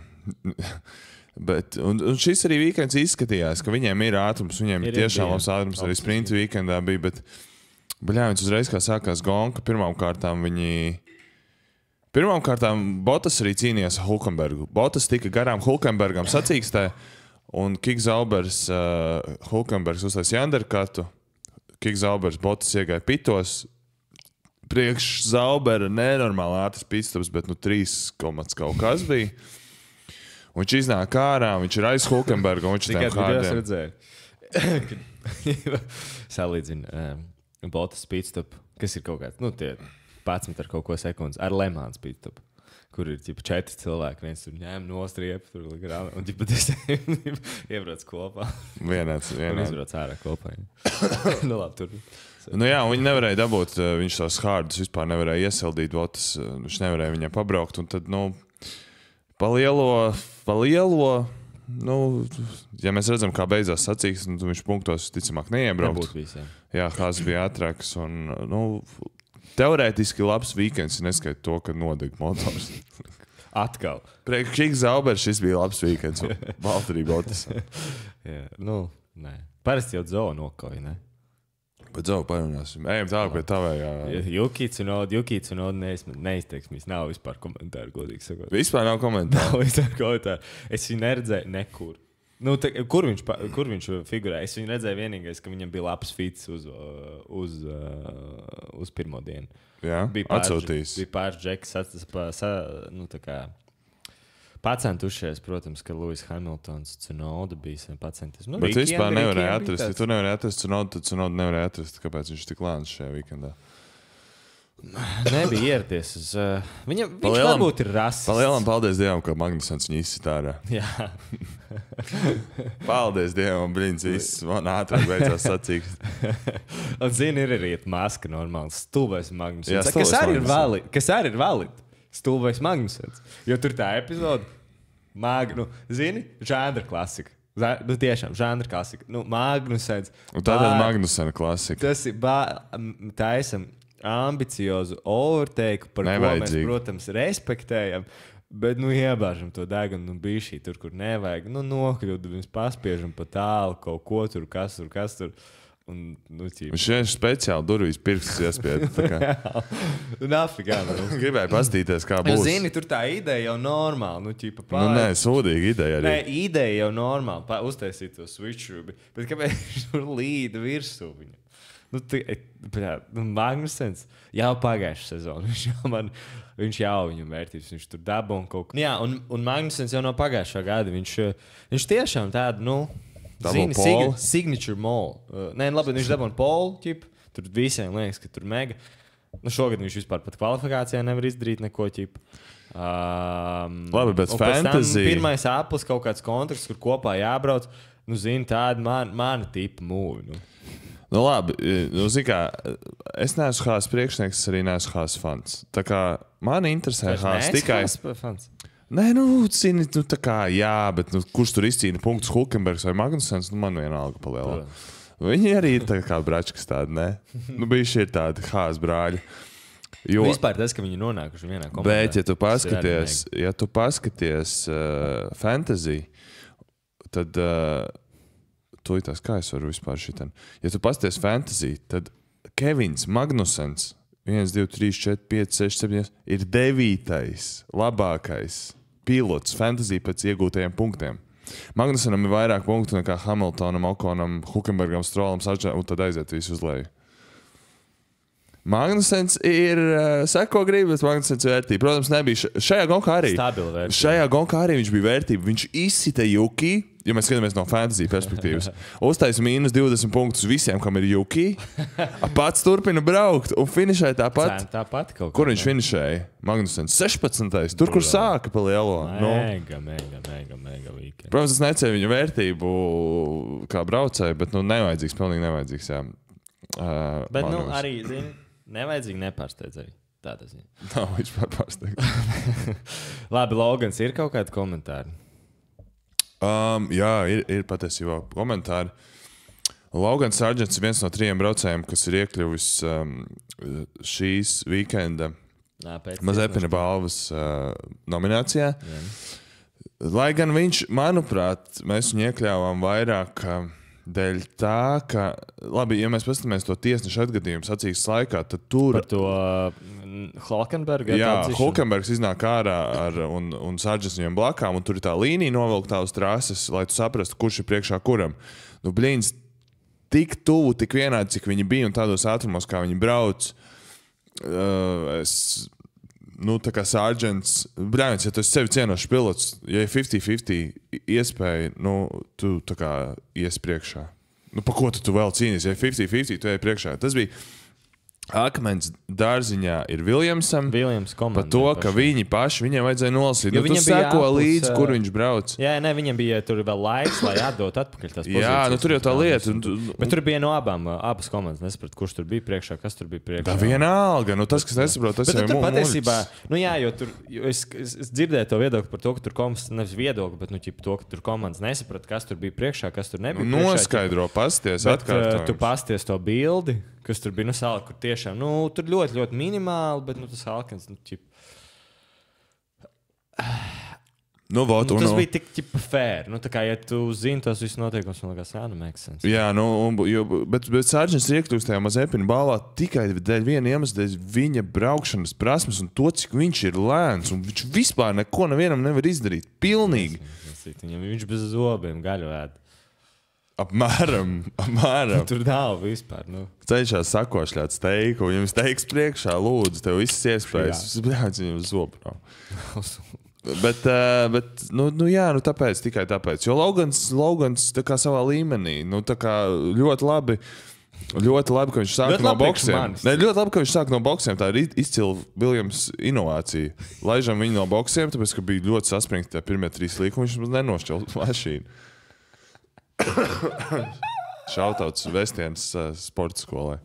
bet, un, un šis arī weekends izskatījās, ka viņiem ir ātrums, viņiem ir tiešām labs ātrums, arī sprinta weekendā bija, bet, bļā, viņas uzreiz kā sākās gonka, pirmām kārtām viņi... Pirmām kārtām Bottas arī cīnījās ar Hulkenbergu. Bottas tika garām Hulkenbergam sacīkstē, un Kik Zaubers, uh, Hulkenbergs uztaisīja underkatu. Kik Zaubers Bottas iegāja pitos. Priekš Zaubera nenormāli ātrs pitstops, bet nu trīs komats kaut kas bija. Un viņš iznāk ārā, viņš ir aiz Hulkenberga, un viņš ir tiem hārdiem. Redzēju. Salīdzina um, Bottas pitstop, kas ir kaut kāds, nu tie... padsmit ar kaut ko sekundes, ar Lemāns pitstop, kur ir ķipa, četri cilvēki, viens tur ņēma nostriepu, tur grāma, un ķipa, tas iebrauc kopā. Vienāds, vienāds. Un izbrauc ārā kopā. nu labi, tur. Nu jā, viņi nevarēja dabūt, viņš tos hārdus vispār nevarēja iesildīt, Bottas, viņš nevarēja viņam pabraukt, un tad, nu, pa lielo, pa lielo, nu, ja mēs redzam, kā beidzās sacīks, nu, viņš punktos, ticamāk, neiebraukt. Nebūtu visiem. Jā, Haas bija ātrāks, un, nu, teorētiski labs weekends, neskait to, ka nodeg motors. Atkal. Priekš Kik Zaubers šis bija labs weekends, un Valtteri Bottas. Jā, nu, nē. Parasti jau Zo nokauj, ne? Bet Zo parunāsim. Ejam tālāk pie tavējā. Juki Tsunoda, Juki Tsunoda neiz, neizteiksmīs. Nav vispār komentāru, godīgi sakot. Vispār nav komentāru. Nav vispār komentāru. Es viņu neredzēju nekur. Nu, te, kur, viņš, kur viņš figurē? Es viņu redzēju vienīgais, ka viņam bija labs fits uz, uz, uz pirmo dienu. Jā, bija atsūtījis. Bija pāris džeks, nu, tā kā pacentušies, protams, ka Lewis Hamiltons Tsunoda bija pacenties. Nu, bet vispār nevarēja atrast. Ja tu nevarēja atrast Tsunoda, tad Tsunoda nevarēja atrast, kāpēc viņš tik lēns šajā weekendā. Nebija ierties uz... Uh, viņam, viņš palielam, varbūt ir rasists. Palielam paldies Dievam, ka Magnusens viņu izsit ārā. Jā. Paldies Dievam, blīns, viss. Man ātrāk beidzās sacīkst. Un zini, ir arī maska normāli. Stulbais Magnusens. Jā, stulbais kas arī Magnusens. ir valid. Kas arī ir valid. Stulbais Magnusens. Jo tur tā epizoda... Mag, nu, zini, žanra klasika. Zā, nu, tiešām, žanra klasika. Nu, Magnusens. Un tā tad Magnusena klasika. Tas ir... Bā, taisam... ambiciozu overtake, par nevajadzīgi. Ko mēs, protams, respektējam, bet, nu, iebāžam to degunu, nu, bija šī tur, kur nevajag, nu, nokļūdu, mēs paspiežam pa tālu kaut ko tur, kas tur, kas tur, un, nu, cīm. Viņš vienkārši speciāli durvīs pirkstus iespied, tā kā. Nafigā, nu. Gribēju pastīties, kā būs. Zini, tur tā ideja jau normāli, nu, ķipa pār. Nu, nē, sūdīga ideja arī. Nē, ideja jau normāli, pa, uztaisīt to switcheroo, bet kāpēc viņš tur līda virsū viņu? Nu, t, bļā, nu, Magnusens jau pagājušā sezona. Viņš jau, man, viņš jau viņam vērtības. Viņš tur dabū un kaut ko. Jā, un, un Magnusens jau no pagājušā gada. Viņš, viņš tiešām tādu, nu, zini, sig, signature mall. Uh, nē, labi, viņš dabū polu, ķip. Tur visiem liekas, ka tur mega. Nu, šogad viņš vispār pat kvalifikācijā nevar izdarīt neko, ķip. Um, labi, bet fantasy. Pirmais aplis kaut kāds kontrakts, kur kopā jābrauc. Nu, zini, tāda man, mana tipa mūvi, nu. Nu, labi, nu, zin kā, es neesmu Haas priekšnieks, es arī neesmu Haas fans. Tā kā man interesē Haas tikai... Fans? Nē, nu, zini, nu, tā kā, jā, bet nu, kurš tur izcīna punktus, Hulkenbergs vai Magnusens, nu, man vienalga palielā. Viņi arī ir tā kā bračkas tādi, ne? Nu, bijuši ir tādi Haas brāļi. Jo... Vispār tas, ka viņi nonākuši vienā komandā. Bet, ja tu paskaties, ja tu paskaties uh, fantasy, tad... Uh, Tūlītās, kā es varu vispār šitan. Ja tu pasties fantasy, tad Kevins Magnusens viens, divi, trīs, četri, pieci, seši, septiņi. Ir devītais labākais pilots fantasy pēc iegūtajiem punktiem. Magnussenam ir vairāk punktu nekā Hamiltonam, Okonam, Hukenbergam, Strollam, Sargeantam, un tad aiziet visu uz leju. Magnusens ir uh, seko gribas, Magnusens ir vērtība. Protams, nebija šajā gonkā arī. Stabila vērtība. Šajā gonkā arī viņš bija vērtība. Viņš izsita Juki, ja mēs skatāmies no fantasy perspektīvas. Uztaisa mīnus divdesmit punktus visiem, kam ir Juki. Pats turpina braukt un finišēja tāpat. Cēn tāpat kaut Kur viņš finišēja? Magnusens sešpadsmitais. Tur, kur sāka pa lielo. Mega, no. mega, mega, mega weekend. Protams, es necēju viņa vērtību kā braucēju, bet nu nevajadzīgs, pilnīgi nevajadzīgs. Jā. Uh, bet nu arī, zini, nevajadzīgi nepārsteidz arī. Tā tas ir. Nav vispār pārsteigts. Labi, Logans, ir kaut kādi komentāri? Um, jā, ir, ir patiesībā komentāri. Logans Sargents ir viens no trijiem braucējiem, kas ir iekļuvis um, šīs weekenda Mazepina balvas uh, nominācijā. Jā. Lai gan viņš, manuprāt, mēs viņu iekļāvām vairāk uh, dēļ tā, ka, labi, ja mēs paskatāmies to tiesnešu atgadījumu sacīkstes laikā, tad tur... Par to uh, Hulkenberga? Jā, Hulkenbergs iznāk ārā ar, un, un Sargents viņam blakām, un tur ir tā līnija novilktā uz trases, lai tu saprastu, kurš ir priekšā kuram. Nu, blīns, tik tuvu, tik vienādi, cik viņi bija, un tādos ātrumos, kā viņi brauc, uh, es... Nu, tā kā Sargents, bļāņas, ja tu esi sevi cienošs pilots, ja ir piecdesmit piecdesmit iespēja, nu, tu tā kā ies priekšā. Nu, pa ko tu, tu vēl cīnies? Ja ir piecdesmit piecdesmit, tu ej priekšā. Tas bija akmens dārziņā ir Viljamsam. Viljams komanda. Par to, ka paši. viņi paši, viņiem vajadzēja nolasīt. Nu, tu seko līdzi, uh... kur viņš brauc. Jā, ne, viņam bija tur vēl laiks, lai atdot atpakaļ tās pozīcijas. Jā, nu tur jau tā lieta. Un, un, bet tur bija no abām, abas komandas nesaprata, kurš tur bija priekšā, kas tur bija priekšā. Tā vienalga, nu tas, kas nesaprot, tas bet jau ir mūlis. Patiesībā, nu jā, jo tur, jo es, es, es dzirdēju to viedokli par to, ka tur komandas, nevis viedokli, bet nu, ķip, to, ka tur komandas nesaprata, kas tur bija priekšā, kas tur nebija priekšā. Noskaidro, pasties, atkārtojums. Tu pasties to bildi, kas tur bija, nu, sāli, kur tiešām, nu, tur ļoti, ļoti minimāli, bet, nu, tas Halkens, nu, ķip... Nu, vot, nu, tas un, bija tik, ķipa, fair. Nu, tā kā, ja tu zini tos visus noteikumus, man liekas, jā, nu, make sense. Jā, nu, un, jo, bet, bet Sargents iekļūst tajā Mazepina balvā tikai dēļ viena iemesla, dēļ viņa braukšanas prasmes un to, cik viņš ir lēns, un viņš vispār neko nevienam nevar izdarīt. Pilnīgi. Viņam viņš bez zobiem gaļu ēd. Apmēram, apmēram. Tur nav vispār, nu. Ceļšā sakošļāt steiku, viņam steiks priekšā, lūdzu, tev visas iespējas. Bļāc, viņam zobu nav. bet, uh, bet, nu, nu jā, nu tāpēc, tikai tāpēc. Jo Logans, Logans tā kā savā līmenī, nu tā kā ļoti labi, ļoti labi, ka viņš sāk ļoti no boksiem. Ne, ļoti labi, ka viņš sāk no boksiem. Tā ir izcila Viljams inovācija. Laižam viņu no boksiem, tāpēc, ka bija ļoti saspringti tie pirmie trīs līkumi, viņš mums nenošķel mašīnu. Šautauts Vestienas uh, sporta skolai.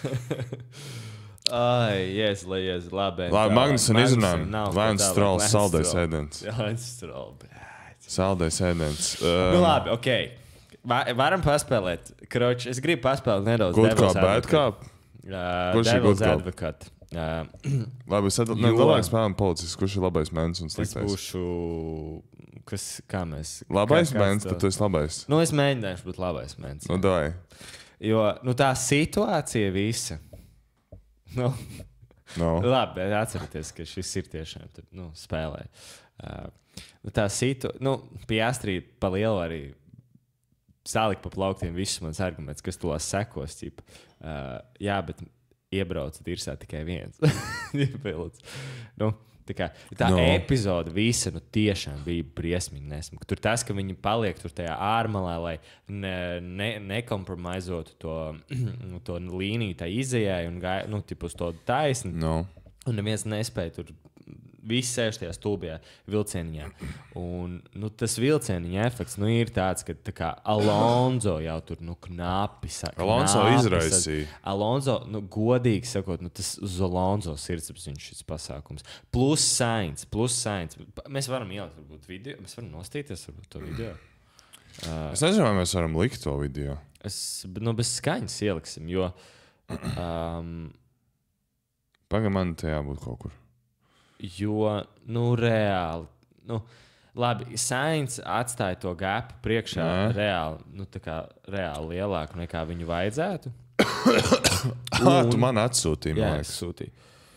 Ai, yes, lai yes, labi. Labi, Magnussen izrunājam. Lēns Strolls, saldais ēdens. Lēns Strolls, blēķi. Saldais ēdens. Um, nu labi, okei. Okay. Va varam paspēlēt. Kroč, es gribu paspēlēt nedaudz Good Cop, Bad Cop? Uh, Devil's Advocate. Uh, labi, es tad labāk spēlēm policists. Kurš ir labais mēns un sliktais? Es būšu... Kas, kā mēs... Labais mēns, tad tu esi labais. Nu, es mēģināšu būt labais mēns. Nu, dai. Jo, nu, tā situācija visa... Nu, no. Labi, atcerieties, ka šis ir tiešām tur, nu, spēlē. Uh, nu, tā situācija... Nu, Piastri pa lielu arī salikt pa plauktiem visus mans arguments, kas tulās sekos. Ķip. Uh, jā, bet iebrauc dirsā tikai viens. nu, Tā, kā, tā no. epizode visa nu, tiešām bija briesmīgi nesmuka. Tur tas, ka viņi paliek tur tajā ārmalā, lai ne, ne, nekompromizētu to, to līniju tā izejai un gai, nu, tipu uz to taisni. No. Un neviens nespēja tur. Visi sēž tajā stulbajā vilcieniņā. Un, nu, tas vilcieniņa efekts nu, ir tāds, ka tā kā Alonso jau tur nu, knapi saka. Alonso izraisīja. Alonso, nu, godīgi sakot, nu, tas uz Alonso sirdsapziņas šis pasākums. Plus Sainz, plus Sainz. Mēs varam ielikt, varbūt, video. Mēs varam nostīties, varbūt, to video. Uh, es nezinu, vai mēs varam likt to video. Es, nu, bez skaņas ieliksim, jo... Um, Pagaid, man te jābūt kaut kur. Jo, nu, reāli, nu, labi, Sainz atstāja to gāpu priekšā Nē. reāli, nu, tā kā reāli lielāku nekā viņu vajadzētu. Ah, tu man atsūtīji, Jā, man es liekas. sūtīju.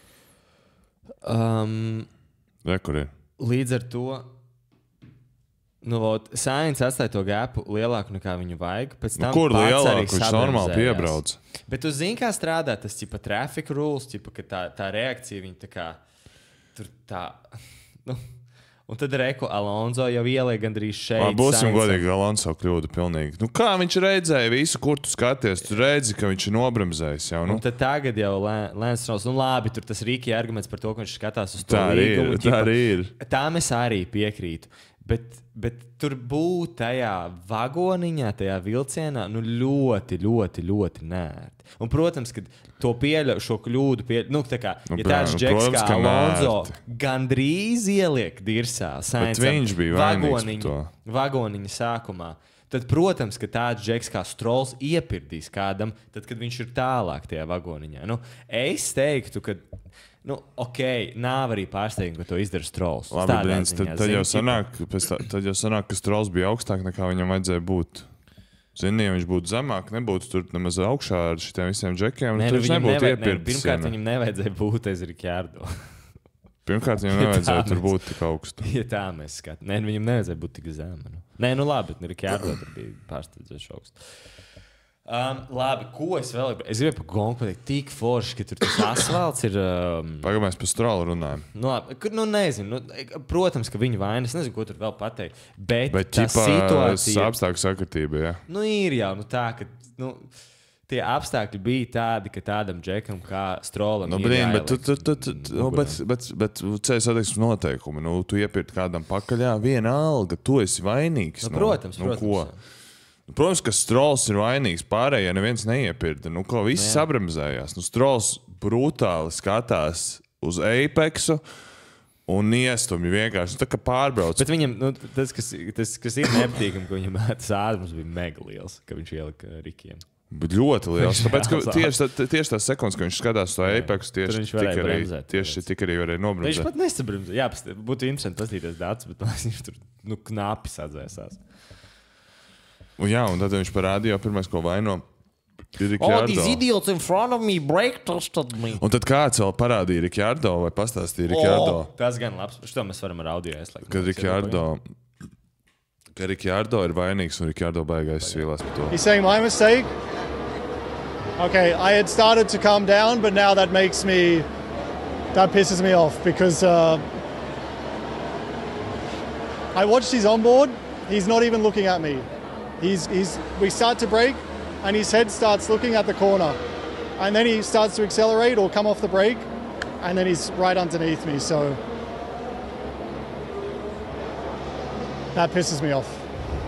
Um, Re, kur ir? līdz ar to nu, Sainz atstāja to gāpu lielāku nekā viņu vajag. Pēc tam Nu, kur pats lielāk, arī kurš normāli sabremzējās. piebrauc? Bet tu zini, kā strādā tas tipa traffic rules, tipa, ka tā, tā reakcija viņa tā kā tur tā. Nu, un tad Reku Alonso jau ieliek gandrīz šeit. Lā, būsim Sainzam. godīgi, Alonso kļūda pilnīgi. Nu, kā viņš redzēja visu, kur tu skaties? Tu redzi, ka viņš ir nobremzējis jau. Nu? Un tad tagad jau Lance Stroll, nu labi, tur tas Riki arguments par to, ka viņš skatās uz to Tā arī līgumu, ir, tā arī ir. Tām es arī piekrītu. Bet, bet tur būt tajā vagoniņā, tajā vilcienā, nu ļoti, ļoti, ļoti nērti. Un, protams, ka to pieļauju, šo kļūdu pieļauju. Nu, tā kā, Nu, ja brā, tāds nu, Džeks protams, kā ka Alonso nērti. gandrīz ieliek dirsā Sainzam viņš bija vainīgs par vagoniņa, to. vagoniņa sākumā, tad, protams, ka tāds Džeks kā Strolls iepirdīs kādam, tad, kad viņš ir tālāk tajā vagoniņā. Nu, es teiktu, ka nu, ok, nav arī pārsteigums, ka to izdara Strolls. Labi, Tādā Brīns, tad, ziņā, tad, jau zini, sanāk, pēc tā, tad jau sanāk, ka Strolls bija augstāk nekā viņam vajadzēja būt. Zini, ja viņš būtu zemāk, nebūtu tur nemaz augšā ar šitiem visiem džekiem, Nē, tur nu, viņš viņam nebūtu nevajag- nē, iepirkts. Pirmkārt, viņam nevajadzēja būt aiz Rikārdo. Pirmkārt, viņam Ja nevajadzēja tā tur mēs- būt tik augstu. Ja tā mēs skatāmies, nē, nu, viņam nevajadzēja būt tik zemu. Nu. Nē, nu labi, bet Rikārdo tur bija pārsteidzoši augsts. Um, labi, ko es vēl gribu? Es gribu par Gonku pateikt, tik forši, ka tur tas asfalts ir. Um, Pagaidām mēs par Strollu runājam. nu, labi, kur, nu, nezinu, nu, protams, ka viņa vainas, nezinu, ko tur vēl pateikt. Bet, Bet tā ķipā situācija apstākļu sakritība, jā. nu, ir jau nu, tā, ka nu, tie apstākļi bija tādi, ka tādam džekam kā Strollam Nu, ir blīn, bet, tu, jāieliek tu, tu, tu, nu, bet, bet, bet ceļu satiksmes noteikumi, nu, tu iepirkt kādam pakaļā, viena alga, tu esi vainīgs. Nu, protams, nu, protams. Ko? Nu, protams, ka Strolls ir vainīgs, pārējie neviens neiepirda. Nu, ko visi sabremzējās. Nu, Strolls brutāli skatās uz Apexu un iestumj vienkārši. Nu, tā kā pārbrauc. Bet viņam, nu, tas, kas, tas, kas ir nepatīkami, ka viņam tas ātrums bija mega liels, ka viņš ielika Rikiem. Bet ļoti liels. Viņš Tāpēc, ka reāls tieši, tā, tieši tās sekundes, kad viņš skatās uz to Apexu, Tur tieši viņš tik varēja arī, bremzēt, tieši tāpēc. tik arī varēja Viņš nobremzēt. pat nesabremzē. Jā, past- būtu interesanti paskatīties datus, bet man liekas, viņš tur nu, knapi sadzēsās. Un, jā, un tad viņš parādīja, pirmais, ko vaino. ir All these Ricciardo. idiots in front of me brake tested me. Un tad kāds vēl parādīja Ricciardo vai pastāstīja Ricciardo, Oh, tas gan labs. Šo mēs varam ar audio ieslēgt. ka Ricciardo, ka Ricciardo ir vainīgs un Ricciardo baigais sīlās par to. He's saying my mistake. Okay, I had started to calm down, but now that makes me, that pisses me off because uh, I watched his onboard. He's not even looking at me. He's, he's, we start to brake and his head starts looking at the corner. And then he starts to accelerate or come off the brake and then he's right underneath me. So that pisses me off.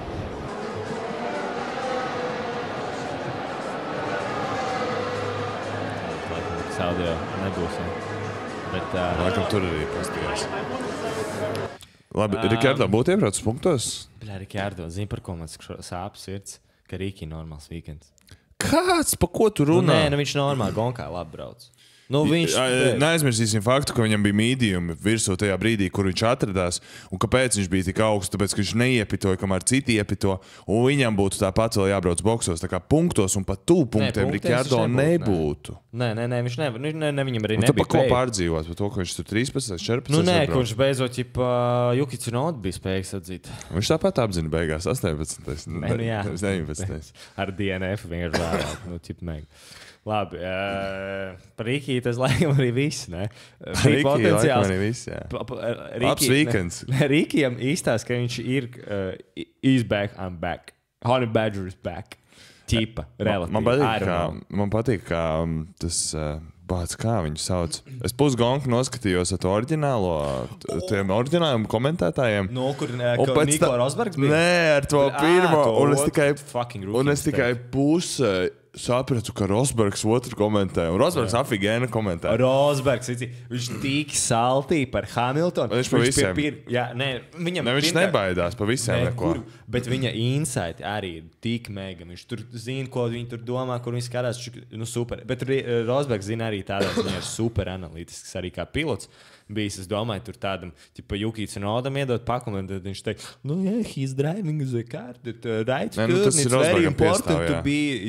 Laikam, tas audio nebūs. Ja. Bet, uh, Laikam tur arī pastījās. Labi, Ricciardo būtu iebraucis punktos? Bļā, Rikārdo, zini, par ko man sāp sirds? Ka Rīki normāls weekends. Kāds, pa ko tu Nu, runā? nē, nu viņš normāli gonkā labi brauc. Nu, viņš Ai, Neaizmirsīsim faktu, ka viņam bija mīdījumi virsū tajā brīdī, kur viņš atradās. Un kāpēc viņš bija tik augsts? Tāpēc, ka viņš neiepitoja, kamēr citi iepito. Un viņam būtu tāpat vēl jābrauc boksos. Tā kā punktos un pat tuvu punktiem punktiem Ricciardo viņš nebūtu, nebūtu. Nē, nē, nē, viņš nevar. Nu, ne, ne, viņam arī Un tad pa nebija. ko pēj- pārdzīvot? Par to, ka viņš tur trīspadsmit, četrpadsmit. Nu, nē, var ka braukt. viņš beidzot ķipa Juki Tsunoda bija spējīgs atzīt. Viņš tāpat apzina beigās astoņpadsmit. Nē, nu jā. deviņpadsmit. Ar D N F vienkārši vēlāk. Nu, ķip meg. Labi, uh, par Rīki tas laikam arī viss, ne? Bija potenciāls. Arī viss, jā. Pa- pa- Labs Rīki- weekends. ne, Rīkijam īstās, ka viņš ir uh, he's back, I'm back. Honey Badger is back. Ķipa, relatīvi. Man I patīk, don't kā, know. man patīk, kā um, tas uh, bāc, kā viņu sauc. Es pusgonku noskatījos ar to oriģinālo, t- tiem oriģināliem komentētājiem. No, kur uh, Un pēc Niko ta- Rosbergs bija? Nē, ar to Ā, pirmo. to Un es otru tikai, fucking un es rookie tikai pusē sapratu, ka Rosbergs otru komentēja. Un Rosbergs afigēna komentēja. Rosbergs, viņš tik saltīja par Hamiltonu. Viņš pa visiem. pie pir- Jā, nē, viņam Ne, viņš pirmkārt- nebaidās pa visiem Nē, neko. kur, bet viņa insight arī ir tik mega. Viņš tur zina, ko viņi tur domā, kur viņi skatās. Šik- Nu, super. Bet Ri- Rosbergs zina arī tādā ziņā, ir super analītisks arī kā pilots. Bijis, es domāju, tur tādam, tipo, Jukīts un Odam iedot pakumu, un tad viņš teica, nu, jā, yeah, he's driving the car, that uh, right Nē, nu, turn, tas it's ir very Rosbergam important piestāv, to jā. be, it's very important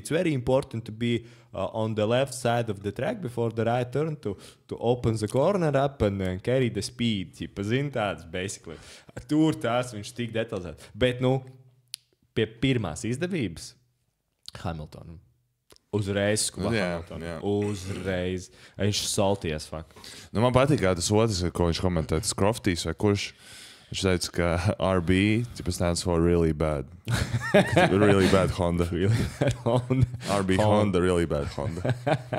important to be uh, on the left side of the track before the right turn to, to open the corner up and uh, carry the speed. Ķipa, zin tāds, basically. Tur tās viņš tik detalizēti. Bet, nu, pie pirmās izdevības Hamiltonam. Uzreiz skuba Hamiltonam. Uzreiz. Viņš salties, fuck. Nu, man patīk, kā tas otrs, ko viņš komentē, tas Croftīs vai kurš. Viņš teica, ka R B stands for really bad. Really bad Honda. Really bad Honda. R B Honda, Honda really bad Honda.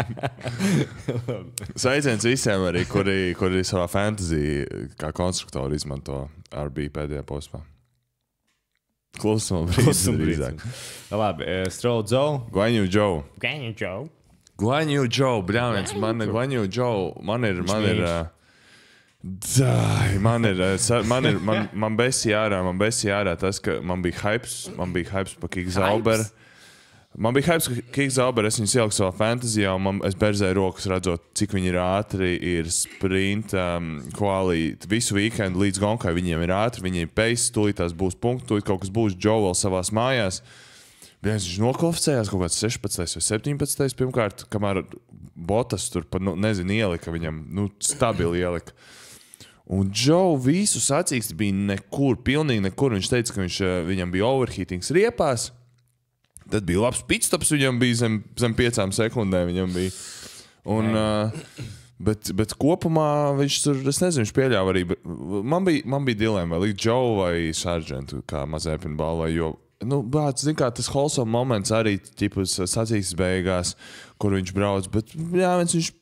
Sveiciens visiem arī, kuri, kuri savā fantasy kā konstruktori izmanto R B pēdējā posmā. Klusuma brīdis drīzāk. Labi, Stroll Joe. Guanyu Joe. Guanyu Joe. Guanyu Joe, bļāviens, man ir Guanyu Joe, man ir, man ir... Uh, Dai, man ir, man ir, man, man besi ārā, man besi ārā tas, ka man bija hypes, man bija hypes pa Kik Zauber. Man bija hypes, ka Kik Zauber, es viņus ieliku savā fantasijā, un man, es berzēju rokas redzot, cik viņi ir ātri, ir sprint, um, koalī, visu weekendu līdz Gonkai viņiem ir ātri, viņi ir pace, tūlīt tās būs punkti, tūlīt kaut kas būs Joe vēl savās mājās. Viņš nokvalificējās kaut kāds sešpadsmitais vai septiņpadsmitais pirmkārt, kamēr Botas tur pa, nu, nezinu, ielika viņam, nu, stabili ielika. Un Joe visu sacīksti bija nekur, pilnīgi nekur. Viņš teica, ka viņš, viņam bija overheatings riepās. Tad bija labs pitstops, viņam bija zem, zem piecām sekundēm. Viņam bija. Un, uh, bet, bet kopumā viņš tur, es nezinu, viņš pieļāva arī. Man bija, man bija dilēma, vai likt Joe vai Sargentu, kā Mazepin balvai, jo, nu, bāc, zin kā, tas wholesome moments arī, ķipus sacīkstes beigās, kur viņš brauc, bet, jā, viņš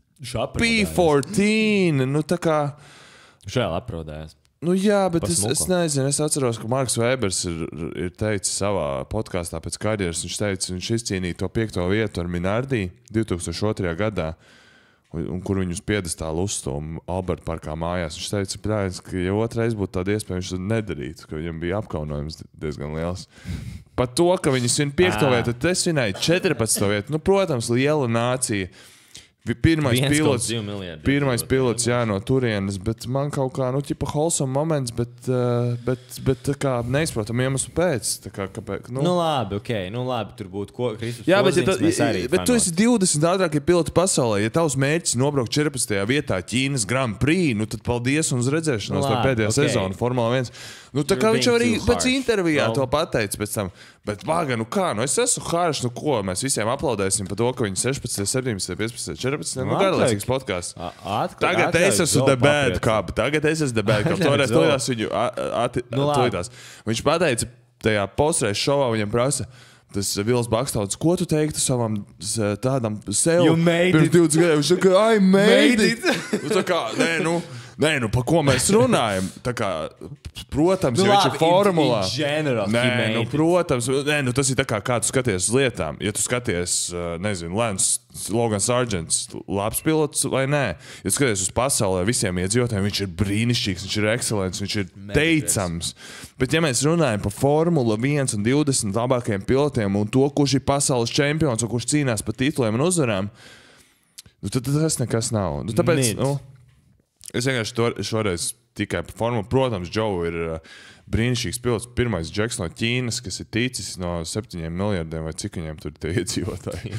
P četrpadsmit, nu, tā kā, viņš vēl aprodējās. Nu jā, bet es, es nezinu, es atceros, ka Marks Webers ir, ir teicis savā podkāstā pēc karjeras, viņš teica, viņš izcīnīja to piekto vietu ar Minardi divi tūkstoši otrajā gadā, un, un kur viņus piedestāli uzstūm Alberta parkā mājās. Viņš teica, prāvis, ka ja otrais būtu tāda iespēja, viņš tad nedarītu, ka viņam bija apkaunojums diezgan liels. Pat to, ka viņi svin piekto vietu, tad es svinēju četrpadsmito vietu. Nu, protams, liela nācija. Pirmais pilots, pirmais pilots, jā, no turienes, bet man kaut kā, nu, ķipa wholesome moments, bet, uh, bet, bet tā kā neizprotam iemeslu pēc, tā kā, kāpēc, nu. Nu, labi, okei, okay. Nu, labi, tur būtu ko, Kristus jā, bet, Poziņš, ja mēs arī bet tu esi divdesmit ātrākie piloti pasaulē, ja tavs mērķis nobraukt četrpadsmitajā vietā Ķīnas Grand Prix, nu, tad paldies un uz redzēšanos, nu, labi, pēdējā okay. sezona Formula viens. Nu, tā kā viņš arī pēc intervijā no. to pateica pēc tam. Bet, Vaga, nu kā, nu es esmu harš, nu ko, mēs visiem aplaudēsim par to, ka viņi sešpadsmit, septiņpadsmit, piecpadsmit, četrpadsmit, nu garlaicīgs podcasts. Tagad es esmu the bad cop, tagad es esmu the bad cop. Toreiz tūlītās viņu tūlītās. Viņš pateica tajā postreiz šovā, viņam prasa, tas Vils Bakstauds, ko tu teiktu savam tādam sev pirms divdesmit gadiem? Viņš saka, I made it! Nu tā kā, nē, nu... Nē, nu, par ko mēs runājam? Tā kā, protams, nu, ja viņš ir formulā. In, in general, nē, nu, protams, nē, nu, tas ir tā kā, kā tu skaties uz lietām. Ja tu skaties, nezinu, Lance, Logan Sargents, labs pilots vai nē. Ja tu skaties uz pasaulē visiem iedzīvotājiem, viņš ir brīnišķīgs, viņš ir ekscelents, viņš ir teicams. Bet ja mēs runājam par Formula viens un divdesmit labākajiem pilotiem un to, kurš ir pasaules čempions un kurš cīnās par tituliem un uzvarām, nu, tad tas nekas nav. Nu, tāpēc, nu, es vienkārši to, šoreiz tikai par formulu. Protams, Joe ir uh, brīnišķīgs pilots. Pirmais džeks no Ķīnas, kas ir ticis no septiņiem miljardiem vai cik viņiem tur tie iedzīvotāji.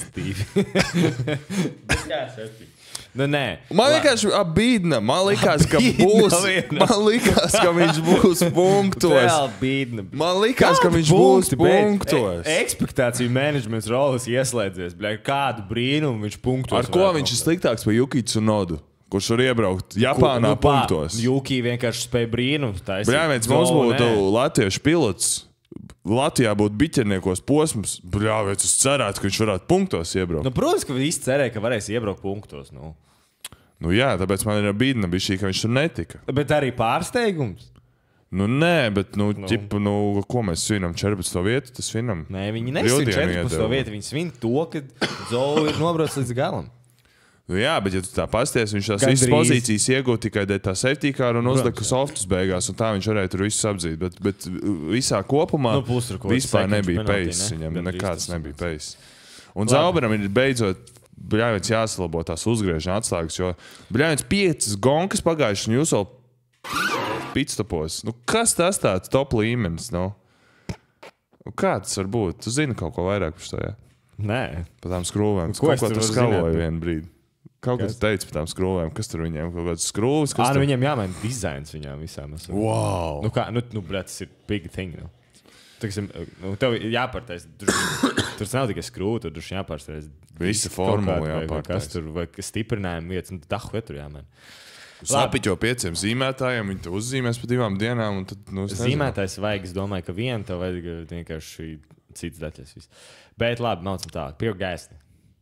Nu, nē. Man vienkārši bīdna. Man likās, ka būs. Man likās, ka viņš būs punktos. Man likās, ka viņš būs punktos. Ekspektāciju menedžments rolas ieslēdzies. Kādu brīnumu viņš punktos. Ar ko viņš ir sliktāks par Yuki Tsunodu? Kurš var iebraukt Japānā nu, punktos. Juki vienkārši spēja brīnums. Bļāviens, mums būtu latviešu pilots. Latvijā būtu biķerniekos posms. Bļāviens, es cerētu, ka viņš varētu punktos iebraukt. Nu, protams, ka visi cerēja, ka varēs iebraukt punktos. Nu, nu jā, tāpēc man ir bīdna bija šī, ka viņš tur netika. Bet arī pārsteigums. Nu nē, bet, nu, nu. Ķipa, nu, ko mēs svinam četrpadsmito vietu, tas svinam. Nē, viņi nesvin četrpadsmito vietu, viņi svin to, ka Zoe ir nobrauc līdz galam. Nu jā, bet ja tu tā pasties, viņš tās visas pozīcijas iegūt tikai dēļ tā safety car un uzlika softus beigās, un tā viņš varēja tur visus apdzīt. Bet, bet visā kopumā nu, pusru, vispār nebija pace, ne? Viņam nekāds nebija pace. Un Zauberam ir beidzot bļāviens jāsalabo tās uzgriežņa atslēgas, jo bļāviens piecas gonkas pagājuši, un jūs vēl pitstopos. Nu kas tas tāds top līmenis, nu? Nu kā tas var būt? Tu zini kaut ko vairāk par to, jā? Nē. Pa tām skrūvēm. Ko Kaut es ko tur tur varu skaloju zināt? vienu brīdi. Kaut kas teica par tām skrūvēm, kas tur viņiem kaut kāds skrūvis, Ā, kas nu tur... viņiem jāmaina dizains viņām visām. esam. Wow! Nu kā, nu, nu bļā, tas ir big thing, nu. Tiksim, nu, tev jāpārtais, tur, tur nav tikai skrūta, tur jāpārtais. Visa formula Vai jāpārtais. kas tur, vai stiprinājumi vietas, un dahu, ja tur jāmaina. Sapiķo pieciem zīmētājiem, viņi te uzzīmēs pa divām dienām, un tad, nu, es nezinu. Zīmētājs vajag, es domāju, ka vienu tev vajag vienkārši cits daļas. Viss. Bet labi, maucam tālāk. Pieauga gaisni.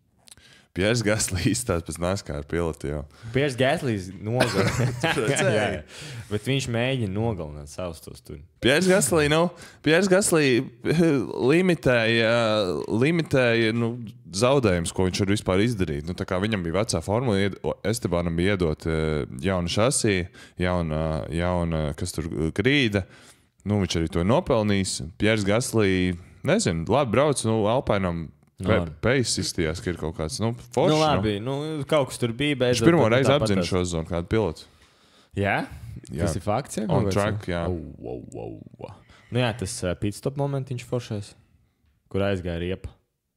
Piers Gaslī izstāst pēc NASCAR pilota jau. Piers Gaslīs nogalināja. Redzēji? Bet viņš mēģina nogalināt savus tos tur. Piers Gaslī, nu, Piers Gaslī limitēja, limitēja nu, zaudējumus, ko viņš var vispār izdarīt. Nu, tā kā viņam bija vecā formula, ied, Estebanam bija iedot jaunu šasī, jauna, jauna, kas tur grīda. Nu, viņš arī to nopelnījis. Piers Gaslī, nezinu, labi brauc, nu, Alpainam Pejs izstījās, ka ir kaut kāds, nu, foršs. Nu, labi, nu, kaut kas tur bija, bet... Viņš pirmo reizi apzina šo zonu kādu pilotu. Jā? Jā. Tas ir fakts, jā? On kaut kāds, track, jā. Oh, oh, oh, oh. Nu jā, tas uh, pitstop momentiņš foršais, kur aizgāja riepa.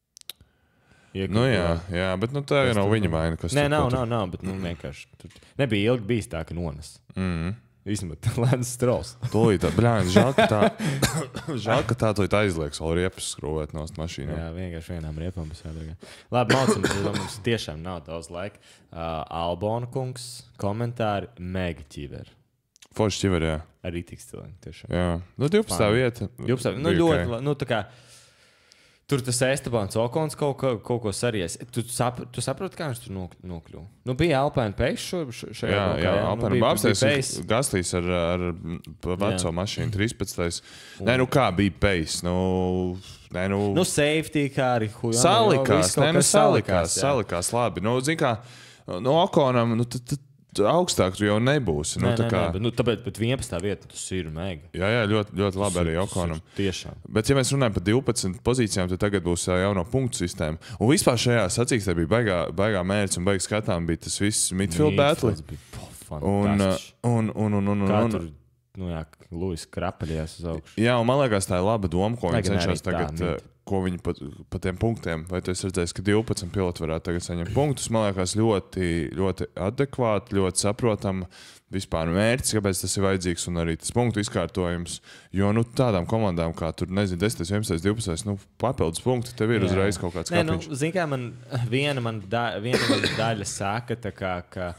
Iekļūt, Nu jā, jā, bet nu, tā jau nav viņa vaina, kas Nē, tur nav, kaut nav, nav, bet nu, vienkārši. Tur nebija ilgi bijis tā, ka nones. Mm. Īstenībā, Lēns Strols. Tūlīt, bļāņ, žēl, ka tā, žēl, ka tā tūlīt aizlieks vēl riepas skrūvēt no mašīnām. Jā, vienkārši vienām riepām būs jādara. Labi, maucam, mums tiešām nav daudz laika. Uh, Albona kungs, komentāri, mega ķiver. Forši ķiver, jā. Arī tik stilīgi, tiešām. Jā, nu divpadsmitā vieta. Jūpstā, nu bija ļoti, ok. la- nu tā kā, tur tas Estebans Okons kaut, ko- kaut ko sarījies. Tu, sap, tu saproti, kā viņš tur nok- nokļuva? Nu, bija Alpine Pace šo, šo, šajā Jā, braukā, jā, Nu, apmēram bija- apstājas bija Pace. Gaslīs ar, ar veco Jā. mašīnu trīspadsmitais. Nē, nu kā bija Pejs? Nu, nē, nu, Nu, safety kā arī huja. salikās, nē, nu salikās, salikās labi. Nu, zin kā, no Okonam, nu, tad, tad augstāk tu jau nebūsi. Nu, Nē, tā nē, kā, nē, bet, nu, tāpēc, bet vienpadsmitā vieta, tas ir mega. jā, jā, ļoti, ļoti labi arī Okonam. Tiešām. Bet, ja mēs runājam par divpadsmit pozīcijām, tad tagad būs ā, jauno punktu sistēma. Un vispār šajā sacīkstē bija baigā, baigā mērķis un baigā skatām bija tas viss midfield battle. Midfields bija, po, Un, ā, fantastiski. un, un, un, un, Kā un, tur, nu jā, Luis krapaļījās uz augšu. jā, un man liekas, tā ir laba doma, ko Lai viņi gan cenšas arī tā tagad, mīt. ā, ko viņi pa, pa tiem punktiem, vai tu esi redzējis, ka divpadsmit piloti varētu tagad saņemt punktus. Man liekas, ļoti, ļoti adekvāti, ļoti saprotami vispār mērķis, kāpēc tas ir vajadzīgs, un arī tas punktu izkārtojums. Jo nu, tādām komandām, kā tur, nezinu, desmit, vienpadsmit, divpadsmit, nu, papildus punkti, tev ir Jā. uzreiz kaut kāds Nē, nu, kapiņš. zini, kā man viena, man da, viena man daļa saka, tā kā, ka,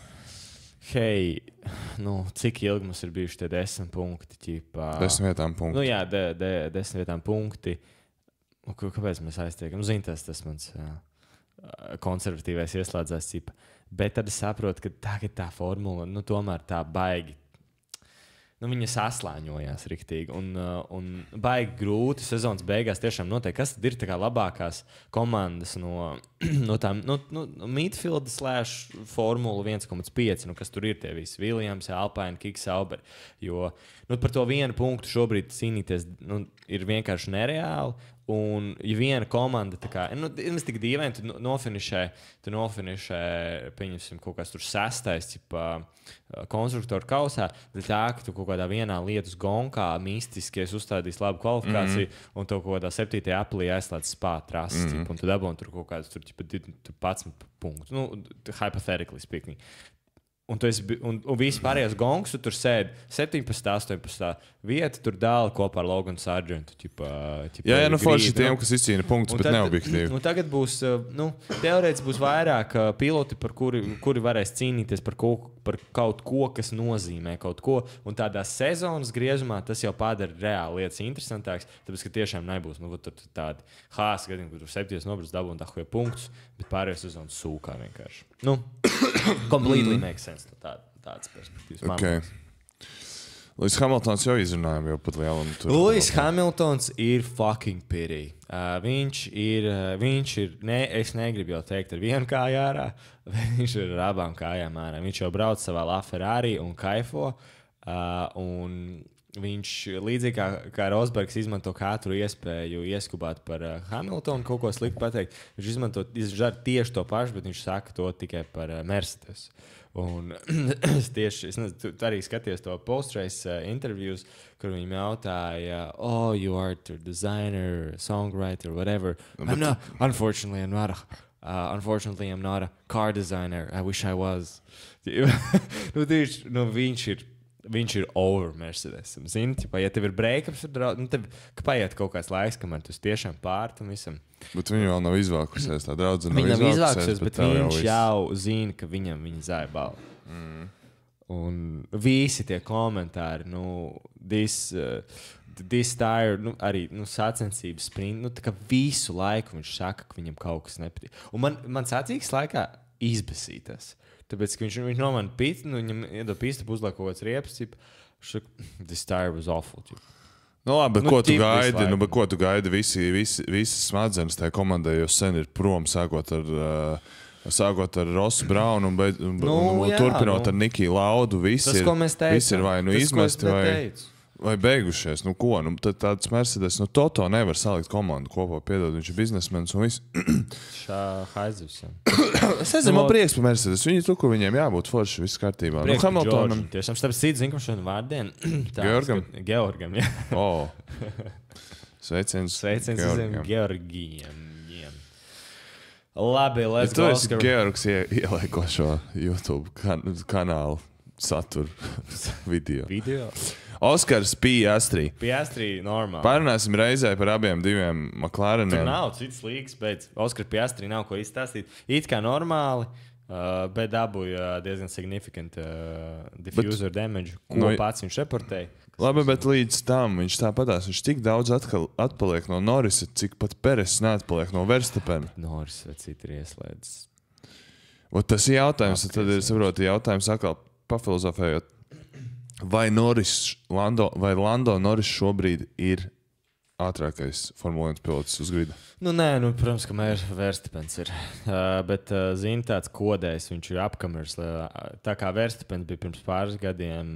hei, nu, cik ilgi mums ir bijuši tie desmit punkti, ķipā. Desmit vietām punkti. Nu, jā, de, de, desmit vietām punkti. Nu, kā- kāpēc mēs aiztiekam? Nu, zini, tas, tas mans jā, konservatīvais ieslēdzās cipa. Bet tad es saprotu, ka tagad tā formula, nu, tomēr tā baigi. Nu, viņa saslāņojās riktīgi. Un, uh, un baigi grūti sezonas beigās tiešām noteikti. Kas tad ir tā kā labākās komandas no, no tām no, no, no midfield slash formula viens komats pieci, nu, kas tur ir tie visi Williams, Alpine, Kiks, Sauber. Jo nu, par to vienu punktu šobrīd cīnīties nu, ir vienkārši nereāli. Un, ja viena komanda, tā kā, nu, ir tik dīvaini, tu no- nofinišē, tu nofinišē, pieņemsim, kaut kāds tur sestais, tipā, konstruktoru kausā, tad tā, ka tu kaut kādā vienā lietus gonkā mistiski esi uzstādījis labu kvalifikāciju, mm -hmm. un tu kaut kādā septītajā aplī aizslēdz spāt rases, mm -hmm. un tu dabūni tur kaut kādus tur, ķipa, di- tur padsmit punktus. Nu, hypothetically speaking. Un, tu esi, bi- un, un viss pārējais gongs, tu tur sēdi septiņpadsmit, astoņpadsmit vieta, tur dāli kopā ar Loganu Sargentu. Ķipa, ķipa, Jā, jā, nu forši grīdu, tiem, nu. kas izcīna punktus, Un bet tad- neobjektīvi. Un tagad būs, uh, nu, teorētiski būs vairāk uh, piloti, par kuri, kuri varēs cīnīties par, ko, par kaut ko, kas nozīmē kaut ko. Un tādā sezonas griezumā tas jau padara reāli lietas interesantākas. Tāpēc, ka tiešām nebūs nu, tur tādi hāzi gadījumi, kur tur septiņas nobrauc dabū un tā hoja punktus, bet pārējais sezonas sūkā vienkārši. Nu, completely makes sense. No tāda, tādas perspektīvas. man Okay. liekas. Līdz Hamiltons jau izrunājām jau pat lielu. Lewis Hamiltons ir fucking pity. Uh, viņš ir, uh, viņš ir ne, es negribu jau teikt ar vienu kāju ārā, bet viņš ir ar abām kājām ārā. Viņš jau brauc savā LaFerrari un kaifo. Uh, un viņš līdzīgi kā, kā Rosbergs izmanto katru iespēju ieskubāt par uh, Hamiltonu, kaut ko sliktu pateikt. Viņš izmanto dara tieši to pašu, bet viņš saka to tikai par uh, Mercedes. Un es tieši, es nezinu, tu arī skaties to post-race uh, interviews, kur viņam jautāja, oh, you are the designer, songwriter, whatever. I'm not, unfortunately, I'm not a, uh, unfortunately, I'm not a car designer. I wish I was. nu, tieši, nu, viņš ir Viņš ir over Mercedes. Zini, ķipa, ja tev ir breakups, tad nu, tev paiet kaut kāds laiks, kamēr tu tiešām pār tam visam. Bet viņa vēl nav izvākusies. Tā draudzene viņa nav izvākusies, bet, bet viņš jau, jau zina, ka viņam viņa zāja balvu. Mm. Un visi tie komentāri, nu, this, uh, this tire, nu, arī nu, sacensības sprint, nu, tā kā visu laiku viņš saka, ka viņam kaut kas nepatīk. Un man, man sacīgas laikā izbesītas. Tāpēc, ka viņš, viņš nomana pīti, nu, viņam iedod pīsti, uzliek kaut kāds riepas, viņš this tire was awful. Ķip. Nu labi, bet Nu, ko tu ķip gaidi? visu Nu, bet ko tu gaidi? Visi, visi, visi smadzenes tajā komandai jau sen ir prom, sākot ar, uh, sākot ar Rosu Braunu un, beid, un, Nu, un jā, turpinot nu. ar Nikiju Laudu. Visi Tas, ir, ko mēs teicām. visi ir vai nu Tas, ko es izmesti, vai, neteicu. vai beigušies. Nu ko? Nu, tad tāds Mercedes, nu Toto nevar salikt komandu kopā. Piedod, viņš ir biznesmenis un viss. Šā haizivs. Es nezinu, man prieks par Mercedes. Viņi tur, kur viņiem jābūt forši, viss kārtībā. Nu, Hamiltonam. Tiešām starp citu, zinu, ka šodien vārdien. Georgam? Georgam, jā. Oh. Sveiciens. Sveiciens visiem Georgam. Georgiem. Labi, let's Tu go. esi Oscar. Georgs ie, ielieko šo YouTube kan kanālu saturu video. Video. Oskars Piastri. Piastri normāli. Parunāsim reizē par abiem diviem Tur McLareniem. nav cits līgas, bet Oskar Piastri nav ko izstāstīt. It kā normāli, uh, bet dabūja diezgan significant uh, diffuser bet, damage, ko no, pats viņš reportēja. Labi, bet līdz tam viņš tāpatās. Viņš tik daudz atkal atpaliek no Norrisa, cik pat Peres neatpaliek no Verstapena. Norris vai citi ir ieslēdzis. Un tas ir jautājums, tad ir saproti jautājums atkal pafilozofējot. Vai Norris, Lando, vai Lando Norris šobrīd ir ātrākais Formule viens pilots uz grida? Nu, nē, nu, protams, ka mērs Verstapens ir. Uh, bet, uh, zini, tāds kodējs, viņš ir apkamers. Uh, tā kā Verstapens bija pirms pāris gadiem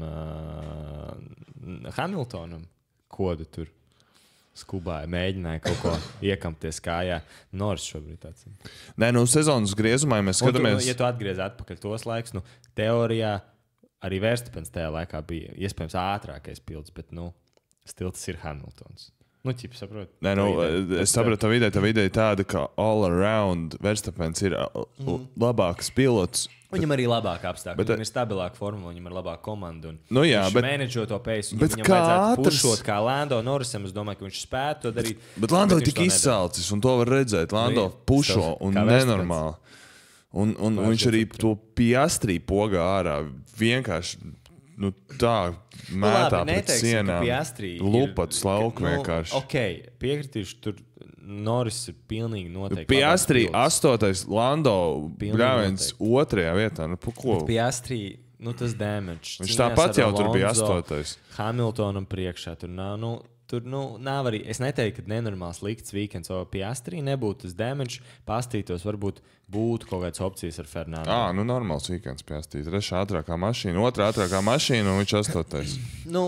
uh, Hamiltonam kodu tur skubāja, mēģināja kaut ko iekampties kājā. Norris šobrīd tāds. Nē, nu, sezonas griezumā mēs skatāmies. Un tu, ja tu atgriez atpakaļ tos laikus, nu, teorijā arī Verstapens tajā laikā bija iespējams ātrākais pilots, bet, nu, stils ir Hamiltons. Nu, ķip, saprot. Nē, nu, es saprotu, tā ideja, tā ideja tāda, ka all around Verstapens ir mm. labāks pilots. Viņam arī labāk apstākļi, bet, viņam ir stabilāka forma, viņam ir labāka komanda. Nu jā, viņš bet, menedžo to pēsu. Bet viņam kā vajadzētu ātrs... pušot kā Lando Norrisam. Es domāju, ka viņš spētu to darīt. Bet Lando bet ir tik izsalcis, un to var redzēt. Lando Nu, pušo un nenormāli. Un, un, un viņš arī to Piastri pogā ārā vienkārši nu, tā mētā nu, pret sienām. Lupats lauku nu, vienkārši. Ok, piekritīšu, tur Norris ir pilnīgi noteikti. Piastri astotais, Lando brāvens otrajā vietā. Nu, ko? Piastri, nu tas damage. Viņš tāpat jau tur bija astotais. Hamiltonam priekšā tur nav. Nu, Tur nu, nav arī. Es neteiktu, ka nenormāls likts weekends vai Piastri nebūtu tas damage. Pastītos, varbūt būtu kaut kādas opcijas ar Fernando. Ā, nu normāls weekends Piastri. Trešā ātrākā mašīna, otrā ātrākā mašīna un viņš astotais. nu,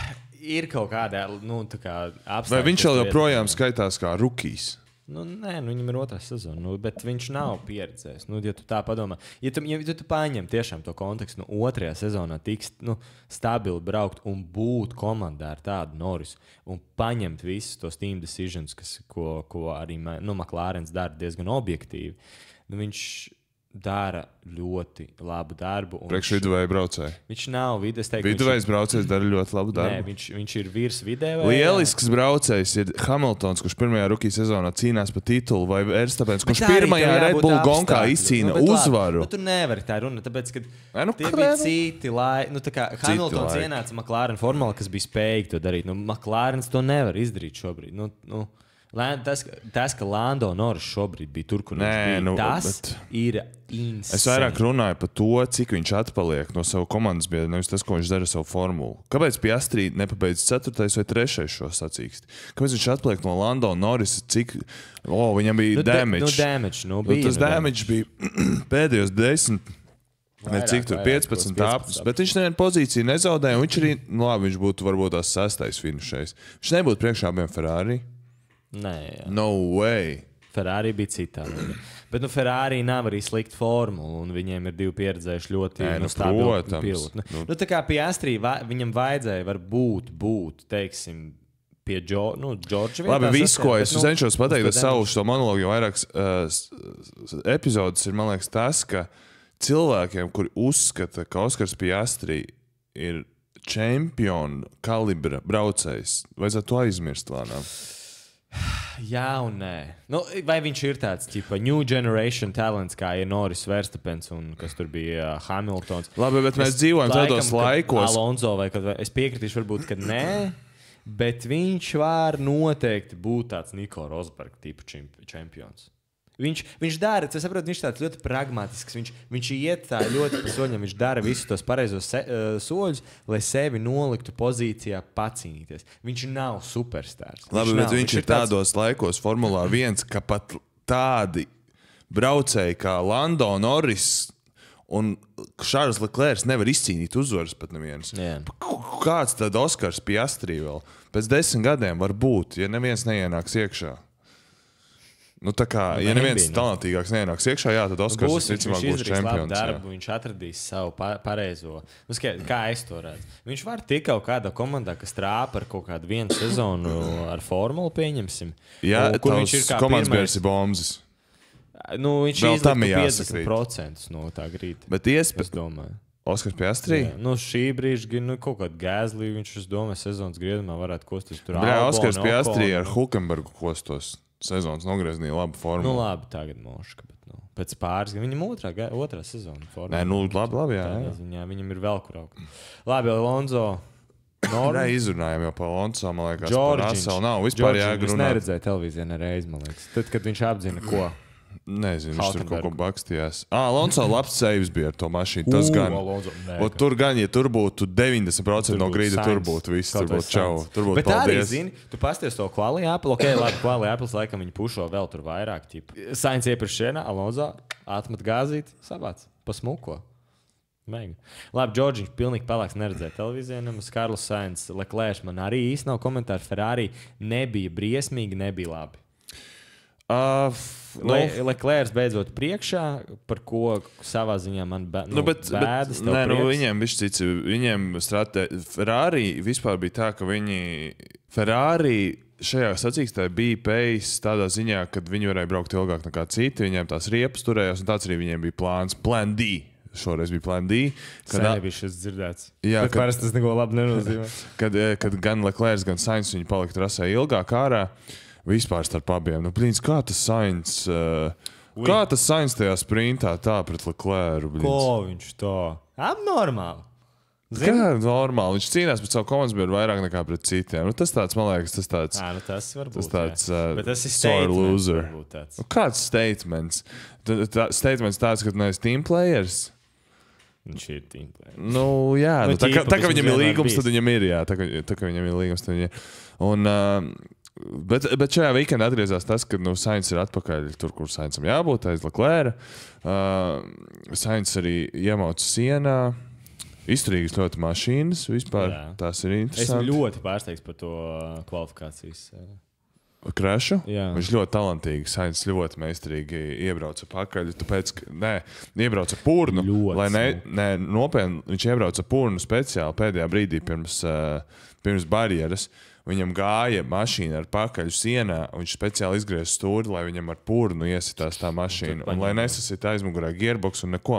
ir kaut kādā, nu, tā kā apstākļi. Vai viņš vēl joprojām skaitās kā rookies? Nu, nē, nu, viņam ir otrā sezona, nu, bet viņš nav pieredzējis. Nu, ja tu tā padomā, ja tu, ja tu paņem tiešām to kontekstu, nu, otrajā sezonā tiks nu, stabili braukt un būt komandā ar tādu Norrisu un paņemt visus tos team decisions, kas, ko, ko arī nu, McLarens dara diezgan objektīvi, nu, viņš dara ļoti labu darbu. Priekšviduvēja braucēji. Viņš nav vidus. Viduvējs braucējs dara ļoti labu darbu. Nē, viņš, viņš ir virs vidēja. Lielisks braucējs ir Hamiltons, kurš pirmajā rookie sezonā cīnās par titulu, vai Verstapens, kurš pirmajā Red Bull gonkā izcīna nu, uzvaru. Nu, tu nevari tā runāt, tāpēc, ka Ai, nu, tie bija citi lai... Nu, tā kā Hamiltons laiki. ienāca McLaren formula, kas bija spējīgi to darīt. Nu, McLarens to nevar izdarīt šobrīd. Nu, nu, tas, tas, ka Lando Norris šobrīd bija tur, kur Nē, viņš bija, nu, tas bet... ir insane. Es vairāk runāju par to, cik viņš atpaliek no sava komandas biedra, nevis tas, ko viņš dara savu formulu. Kāpēc Piastri nepabeidz ceturtais vai trešais šo sacīksti? Kāpēc viņš atpaliek no Lando Norrisa, cik... O, viņam bija nu, damage. Nu, damage, nu, bija. Nu, tas nu, damage bija pēdējos desmit, Ne, cik tur piecpadsmit apus, bet viņš nevienu pozīciju nezaudēja, un viņš arī, nu labi, viņš būtu varbūt tās sestais finišais. Viņš nebūtu priekšā abiem Ferrari? Nē, jā. No way. Ferrari bija citā. Bet nu, Ferrari nav arī slikta formula, un viņiem ir divi pieredzējuši ļoti Nē, nu, nu, stabili protams. piloti. Nu, Nu. nu, tā kā Piastri va, viņam vajadzēja varbūt būt, teiksim, pie Džo, nu, Džordža vietā. Labi, viss, ko es bet, nu, cenšos pateikt ar uz savu šo monologu, jo vairākas uh, epizodes ir, man liekas, tas, ka cilvēkiem, kuri uzskata, ka Oskars Piastri ir čempionu kalibra braucējs, vajadzētu to aizmirst lēnām. Jā un nē. Nu, vai viņš ir tāds, tipa, new generation talents, kā ir Norris Verstappens un kas tur bija uh, Hamiltons? Labi, bet mēs dzīvojam tādos laikos. Alonso vai kad, es piekritīšu varbūt, ka nē, bet viņš var noteikti būt tāds Niko Rosberg tipu čempions. Viņš, viņš dara, es saprotu, viņš tāds ļoti pragmatisks. Viņš, viņš iet tā ļoti pa soļiem, viņš dara visus tos pareizos se, uh, soļus, lai sevi noliktu pozīcijā pacīnīties. Viņš nav superstarrs. Labi, viņš bet nav. viņš, viņš ir tādos tāds... laikos Formulā viens, ka pat tādi braucēji kā Lando Norris un Šārls Leclerc nevar izcīnīt uzvaras pat nevienas. Yeah. Kāds tad Oskars Piastri vēl? Pēc desmit gadiem var būt, ja neviens neienāks iekšā. Nu, tā kā, nu, ja neviens talantīgāks neienāks iekšā, jā, tad Oskars būs, visticamāk viņš būs čempions. Darbu, viņš atradīs savu pareizo. Nu, skat, kā es to redzu? Viņš var tikt kaut kādā komandā, kas trāpa ar kaut kādu vienu sezonu ar formulu, pieņemsim. Jā, un, kur viņš ir kā komandas pirmais. biedrs ir bombas. Nu, viņš izliktu piecdesmit procenti no tā grīta. Bet iespējas, es domāju. Oskars Piastri? Jā, nu, šī brīža, nu, kaut kāda Gāzlī, viņš, es domāju, sezonas griezumā varētu kosties tur. Jā, Oskars Piastri ar Hulkenbergu kostos. Sezonas nogrieznīja labu formu. Nu, labi, tagad moška, bet nu, pēc pāris gadiem viņam otrā, otrā sezona formula. Nē, nu, labi, labi, jā. jā. Ziņā, viņam ir vēl kur augt. Labi, Alonso. Nē, izrunājām jau par Alonso, man liekas, Džordžiņš. par Raselu nav vispār jāgrunāt. Es neredzēju televīzijā nereiz, man liekas. Tad, kad viņš apzina, ko? Nezinu, viņš tur kaut ko bakstījās. Ah, Alonso labs saves bija ar to mašīnu. Tas gan. O, tur gan, ja tur būtu deviņdesmit procenti no grīda, tur būtu viss. Tur būtu čau. Tur būtu bet paldies. Arī, zini, tu pasties to kvali Apple. Ok, labi, kvali Apple, laikam viņi pušo vēl tur vairāk. Sainz iepriekš šienā, Alonso atmet gāzīt, savāc, pasmuko. Mega. Labi, Džordžiņš pilnīgi pelēks neredzēja televīzijā. Nemaz Karls Sainz, Leclerc man arī īsti nav komentāri. Ferrari nebija briesmīgi, nebija labi. Uh, no. Le, Leclerc beidzot priekšā, par ko savā ziņā man bē, nu, nu, bet, bēdas. Bet, nē, nu, viņiem bija cits. Viņiem stratē... Ferrari vispār bija tā, ka viņi... Ferrari šajā sacīkstē bija pējis tādā ziņā, ka viņi varēja braukt ilgāk nekā citi. Viņiem tās riepas turējās, un tāds arī viņiem bija plāns. Plan D. Šoreiz bija Plan D. Kad Sen nebija šis dzirdēts. Jā, bet kad, parasti tas neko labi nenozīmē. kad, kad gan Leclerc, gan Sainz viņi palika trasē ilgāk ārā. Vispār starp abiem. Nu, blīns, kā tas Sainz, uh, kā tas Sainz tajā sprintā tā pret Leclerc? Ko viņš tā? Abnormāli. Zin? Kā normāli? Viņš cīnās pret savu komandas biedru vairāk nekā pret citiem. Nu, tas tāds, man liekas, tas tāds... Jā, nu tas var būt. Tas tāds, uh, bet tas ir statements. Nu, kāds statements? Tā, statements tāds, ka tu neesi team players? Viņš ir team players. Nu, jā. Nu, nu, tā, tīpa, tā, ka viņam ir līgums, bijis. Tad viņam ir, jā. Tā, ka, tā, ka viņam ir līgums, tad viņam ir. Un... Uh, Bet, bet šajā weekendā atgriezās tas, ka nu, Sainz ir atpakaļ tur, kur Sainzam jābūt, aiz Leclerc. Uh, Sainz arī iemauca sienā. Izturīgas ļoti mašīnas vispār. Jā. Tās ir interesanti. Esmu ļoti pārsteigts par to kvalifikācijas. Krešu? Jā. Viņš ļoti talantīgi, Sainz ļoti meistarīgi iebrauca pakaļ. Tāpēc, ka, nē, iebrauca purnu. Ļoti lai ne, ne, nopietni, viņš iebrauca purnu speciāli pēdējā brīdī pirms, uh, pirms barjeras. Viņam gāja mašīna ar pakaļ sienā, un viņš speciāli izgrieza stūri, lai viņam ar purnu iesitās tā mašīna, un, un lai nesasita aizmugurē gearbox un neko.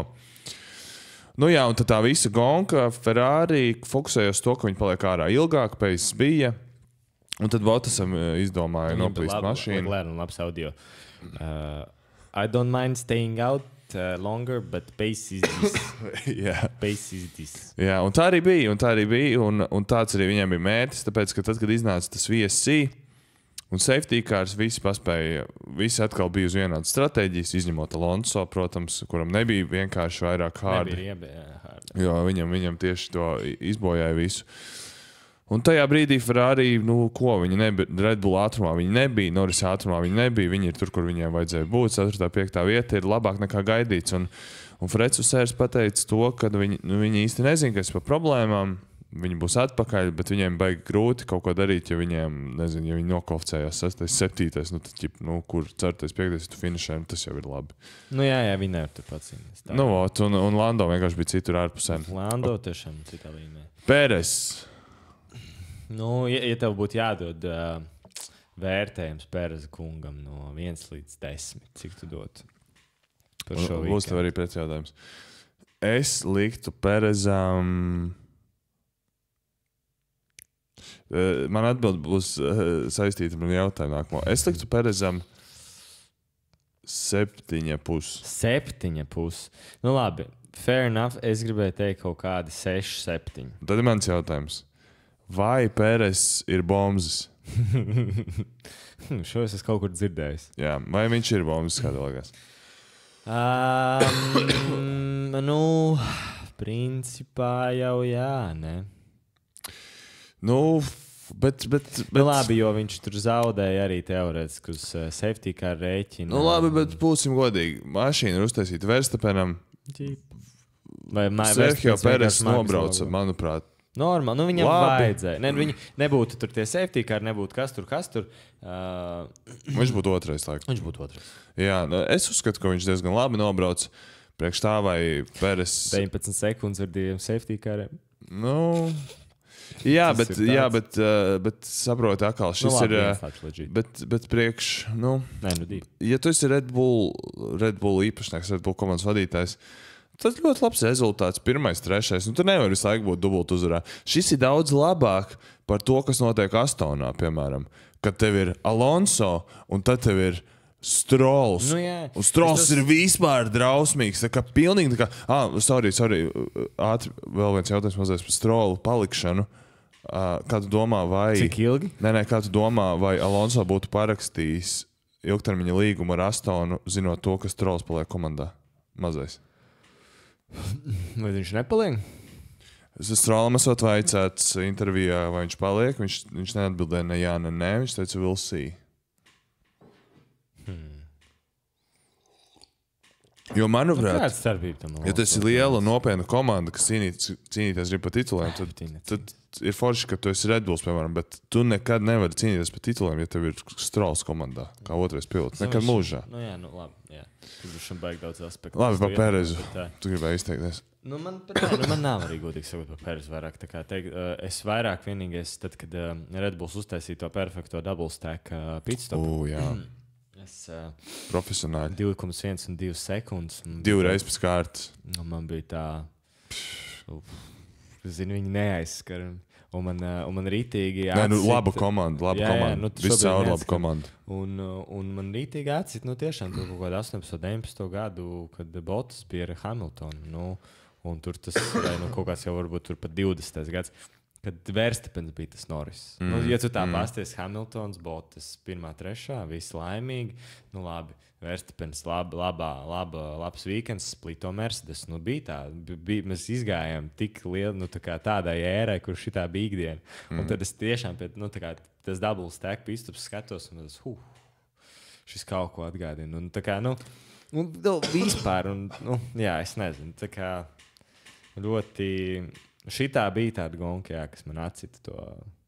Nu jā, un tad tā visa gonka Ferrari fokusējās to, ka viņi paliek ārā ilgāk, pēc bija, un tad Bottasam izdomāja noplīst mašīnu. Leclerc un labs audio. Uh, I don't mind staying out. Uh, longer, but pace is this. yeah. Pace is this. Jā, un tā arī bija, un tā arī bija, un, un tāds arī viņiem bija mērķis, tāpēc, ka tad, kad iznāca tas V S C un safety cars, visi paspēja, visi atkal bija uz vienādas stratēģijas, izņemot Alonso, protams, kuram nebija vienkārši vairāk hārdi. Nebija riebē, hārdi. Jo viņam, viņam tieši to izbojāja visu. Un tajā brīdī Ferrari, nu, ko viņi nebija, Red Bull ātrumā viņi nebija, Norris ātrumā viņi nebija, viņi ir tur, kur viņiem vajadzēja būt, ceturtā, piektā vieta ir labāk nekā gaidīts. Un, un Freds Usērs pateica to, ka viņi, nu, viņi īsti nezina, kas par problēmām, viņi būs atpakaļ, bet viņiem baigi grūti kaut ko darīt, ja viņiem, nezinu, ja viņi nokvalificējās sestais, septītais, nu, tad, nu, kur ceturtais, piektais, tu finišē, tas jau ir labi. Nu, jā, jā, viņi nevar tur pats cīnīties. Nu, ot, un, un Lando vienkārši bija citur ārpusē. Lando tiešām citā līmenī. Pēres. Nu, ja, ja tev būtu jādod uh, vērtējums Pēreza kungam no viens līdz desmit, cik tu dotu par šo weekendu? Būs tev arī pretjautājums. Es liktu Pērezam... Uh, man atbild būs uh, saistīta ar jautājumu nākamo. Es liktu Pērezam septiņa pus. Septiņa pus. Nu labi, fair enough. Es gribēju teikt kaut kādi seši, septiņi. Tad ir mans jautājums. Vai Pēres ir bombzis? Šo es esmu kaut kur dzirdējis. Jā, vai viņš ir bombzis, kā tev liekas? Um, nu, principā jau jā, ne? Nu, bet... bet, bet... Nu, labi, jo viņš tur zaudēja arī teorētiski uz uh, safety car rēķinu. Nu, labi, bet būsim godīgi. Mašīna ir uztaisīta Verstapenam. Vai Sergio Pēres nobrauca, manuprāt. Normāli, nu viņam Labi. vajadzēja. Ne, viņi nebūtu tur tie safety car, nebūtu kas tur, kas tur. Uh, viņš būtu otrais, laikam. Viņš būtu otrais. Jā, nu, es uzskatu, ka viņš diezgan labi nobrauc. Priekš tā vai Pēres... deviņpadsmit sekundes ar diviem safety cariem. Nu... Jā, bet, jā bet, uh, bet saproti, atkal šis nu, labi, ir... Uh, bet, bet priekš, nu... Nē, nu divi. Ja tu esi Red Bull, Red Bull īpašnieks, Red Bull komandas vadītājs, tas ļoti labs rezultāts. Pirmais, trešais. Nu, tur nevar visu laiku būt dubult uzvarā. Šis ir daudz labāk par to, kas notiek Astonā, piemēram. Kad tev ir Alonso un tad tev ir Strolls. Nu, jā. Un Strolls tas... ir vispār drausmīgs. Tā kā pilnīgi tā kā... Ah, sorry, sorry. Ātri vēl viens jautājums mazliet par Strollu palikšanu. Uh, kā tu domā, vai... Cik ilgi? Nē, nē, kā tu domā, vai Alonso būtu parakstījis ilgtermiņa līgumu ar Astonu, zinot to, ka Strolls paliek komandā? Mazais. Vai viņš nepaliek? Strollam esot vaicāts intervijā, vai viņš paliek. Viņš, viņš neatbildēja ne jā, ne nē. Viņš teica, we'll see. Hmm. Jo, manuprāt, kāda starpība tam? ja tas ir liela nopietna komanda, kas cīnīt, cīnīties grib par tituliem, tad, tad ir forši, ka tu esi Red Bulls, piemēram, bet tu nekad nevari cīnīties par tituliem, ja tev ir Strolls komandā, kā otrais pilots. Nekad viņš, mūžā. Nu jā, nu labi, jā. Tur būšam baigi daudz aspektu. Labi, par Pērezu. Tu gribēji izteikties. Nu, man, bet, nē, nu, man nav arī godīgi sakot par Pērezu vairāk. Tā kā teikt, uh, es vairāk vienīgais, tad, kad uh, Red Bulls uztaisīja to perfekto double stack uh, pitstopu. U, jā. Es uh, Profesionāli. divi komats viens un divas sekundes. Divreiz pēc kārtas. Nu, man bija tā, uf, zinu, viņi neaizskar. Un man, un man rītīgi Nē, nu, laba komanda, laba jā, komanda. Jā, nu, viscaur laba komanda. Un, un man rītīgi atcīt, nu tiešām tur kaut kādā astoņpadsmit, deviņpadsmit gadu, kad Bottas bija ar Hamiltonu. Nu, un tur tas, vai, nu, kaut kāds jau varbūt tur pat divdesmitais gads, kad Verstapens bija tas Norris. Mm. Nu, ja tu tā mm. pasties Hamiltons, Bottas pirmā, trešā, visi laimīgi, nu labi. Verstapens, lab, labā, laba, labs weekends, splito Mercedes. Nu, bija tā, bija, mēs izgājām tik lielu, nu, tā kā tādai ērai, kur šitā bija ikdiena. Mm. Un tad es tiešām pie, nu, tā kā tas double stack pistups skatos, un tas, huh, šis kaut ko atgādina. Un tā kā, nu, nu vispār, un, nu, jā, es nezinu, tā kā ļoti, šitā bija tāda gonka, jā, kas man atcita to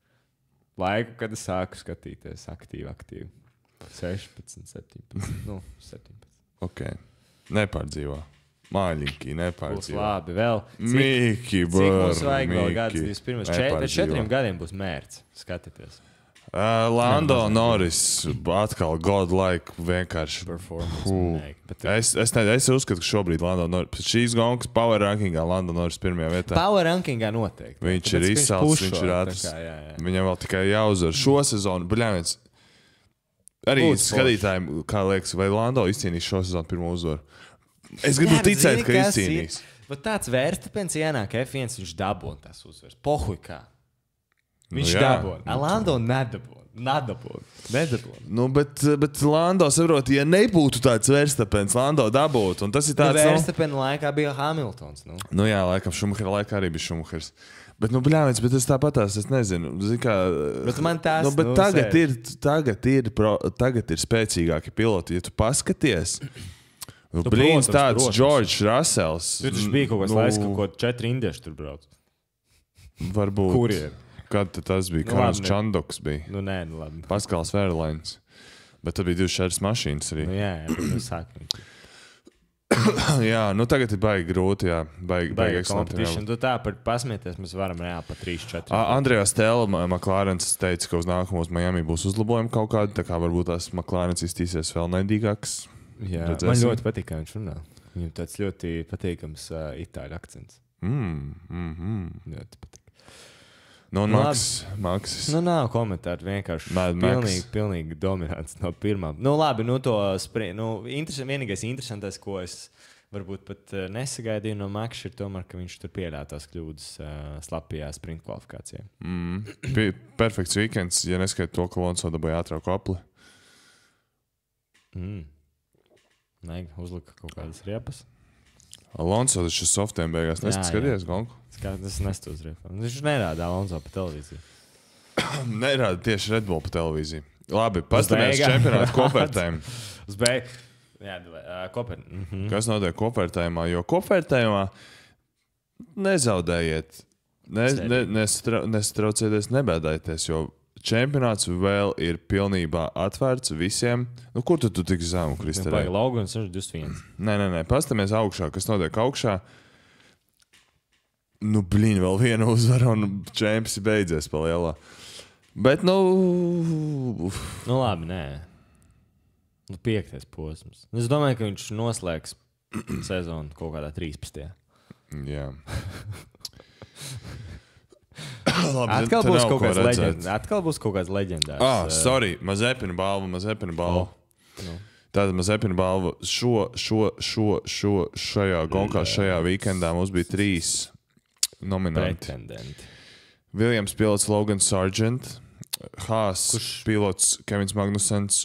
laiku, kad es sāku skatīties aktīvi, aktīvi. sešpadsmit, septiņpadsmit. Nu, septiņpadsmit. Ok. Nepārdzīvā. Māļiņķī, nepārdzīvā. Būs labi. Vēl. Cik, Mīki, cik mums vajag vēl Mīki. gadus? Vispirms pēc četriem gadiem būs mērķis. Skatieties. Uh, Lando Norris atkal godlike vienkārši. Performance. Es, es, ne, es uzskatu, ka šobrīd Lando Norris, pēc šīs gonkas power rankingā Lando Norris pirmajā vietā. Power rankingā noteikti. Viņš ir izsalts, viņš ir ātrs. Viņam vēl tikai jāuzvar šo sezonu. Bļāviens. Arī Būs skatītājiem, kā liekas, vai Lando izcīnīs šo sezonu pirmo uzvaru. Es gribu Jā, ticēt, zini, ka kas izcīnīs. ir? Bet tāds Verstapens ienāk F viens, viņš dabū tās uzvaras. Pohuj kā. Viņš jā. dabūna. Lando nedabūna. Nedabūna. Nedabūna. Nu, bet, bet Lando saprot, ja nebūtu tāds Verstapens, Lando dabūtu. Un tas ir tāds. Nu, Verstapena laikā bija Hamiltons. Nu, nu jā, laikam Šumahera laikā arī bija Šumahers. Bet, nu, bļāviens, bet es tāpatās, es nezinu. Zin, kā, bet man tās, nu, bet nu, tagad, sēd. ir, tagad, ir, pro, tagad ir spēcīgāki piloti. Ja tu paskaties, nu, Nu, brīns protams, tāds protams. George Russells. Tur taču bija kaut kas nu, laiks, kaut ko četri indieši tur brauc. Varbūt. Kur ir? Kad tad tas bija? Nu, Karls labi, ne. Čandoks bija. Nu, nē, nu labi. Paskals Verlains. Bet tad bija divas šādas mašīnas arī. Nu, jā, jā, bet nu sākam. jā, nu tagad ir baigi grūti, jā. Baigi, baigi Baigi ekscelenti. competition. Tu tā par pasmieties, mēs varam reāli pa trīs četri. Andrejs Stēla, McLarens teica, ka uz nākamos Miami būs uzlabojumi kaut kādi, tā kā varbūt tās McLarens iztīsies vēl naidīgāks. Jā, Redzēsim. man ļoti patīk, kā viņš runā. Viņam tāds ļoti patīkams uh, itāļu akcents. Mm, mm, mm. Ļoti patīk. Nu, un Nu, Maks, Maksis. Nu, nav komentāru, vienkārši Mad Max. pilnīgi, pilnīgi dominants no pirmām. Nu, labi, nu, to spri... nu, interesa... vienīgais interesantais, ko es varbūt pat uh, nesagaidīju no Maksa, ir tomēr, ka viņš tur pieļāva tās kļūdas uh, slapjā sprint kvalifikācijā. Mm. Bija perfekts weekends, ja neskaita to, ka Alonso dabūja ātrāku apli. Mm. Nē, uzlika kaut kādas riepas. Alonso taču uz softiem beigās Jā, neskaties, jā. Gonku? Tas nestos riepas. Viņš nerāda Alonso pa televīziju. Nerāda tieši Red Bull pa televīziju. Labi, pastamies beigām. čempionātu kopvērtējumu. Uz beig... Jā, uh, koper... mm -hmm. Kas notiek kopvērtējumā? Jo kopvērtējumā nezaudējiet, ne, ne, nestra, nestraucieties, nebēdājieties, jo čempionāts vēl ir pilnībā atvērts visiem. Nu, kur tu, tu tik zemu, Kristē? Baigi Logans ir divdesmit viens. Nē, nē, nē, pastamies augšā, kas notiek augšā. Nu, blīn, vēl viena uzvara un čempions ir beidzies pa lielā. Bet, nu... Nu, labi, nē. Nu, piektais posms. Es domāju, ka viņš noslēgs sezonu kaut kādā trīspadsmitajā. Jā. Labi, Atkal te būs, nav kaut ko kāds redzēt. leģend, atkal būs kaut kāds leģendārs. Ah, uh, sorry, Mazepina balva, Mazepina balva. Oh, nu. Tātad Mazepina balva šo, šo, šo, šo, šajā gonkā, šajā weekendā mums bija trīs nominanti. Pretendenti. Williams pilots Logan Sargent, Haas Kurš? pilots Kevins Magnusens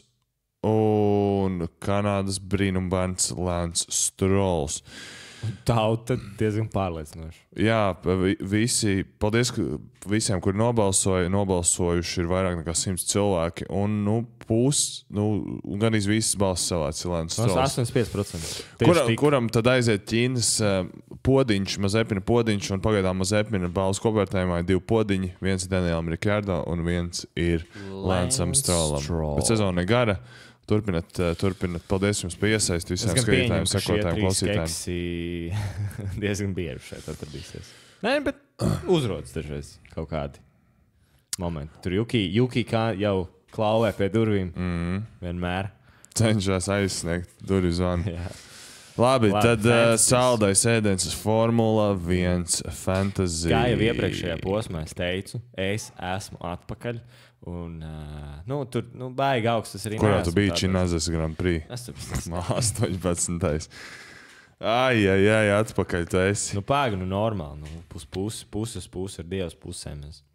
un Kanādas brīnumbērns Lance Strolls. Tauta diezgan pārliecinoši. Jā, vi- visi, paldies ka visiem, kuri nobalsoja. Nobalsojuši ir vairāk nekā simts cilvēki. Un, nu, pūs, nu, gan iz visas balss savāc Lance Strolls. astoņdesmit pieci procenti. Kura, kuram tad aiziet Ķīnas uh, podiņš, Mazepina podiņš, un pagaidām Mazepina balvas kopvērtējumā ir divi podiņi. Viens ir Danielam Ricciardo un viens ir Lancam Strollam. Stroll. Bet sezona ir gara. Turpinat, uh, turpinat. Paldies jums par iesaisti visiem skatītājiem, sekotājiem, klausītājiem. Diezgan bieži šeit atradīsies. Nē, bet uzrodas dažreiz kaut kādi momenti. Tur Juki, Juki kā jau klauvē pie durvīm. Mm. Vienmēr. Cenšas aizsniegt durvju zvanu. Jā. Labi, Labi, tad uh, fantasy. saldais ēdiens uz Formula viens Fantasy. Kā jau iepriekšējā posmā es teicu, es esmu atpakaļ. Un, uh, nu, tur nu, baigi augsts tas arī Kurā neesmu tu biji tādā- Činazes Grand Prix? astoņpadsmit. astoņpadsmitais. Ai, ai, ai, atpakaļ tu esi. Nu, pāga, nu, normāli. Nu, pus, pus, puses, puses ar divas pusēm. Es.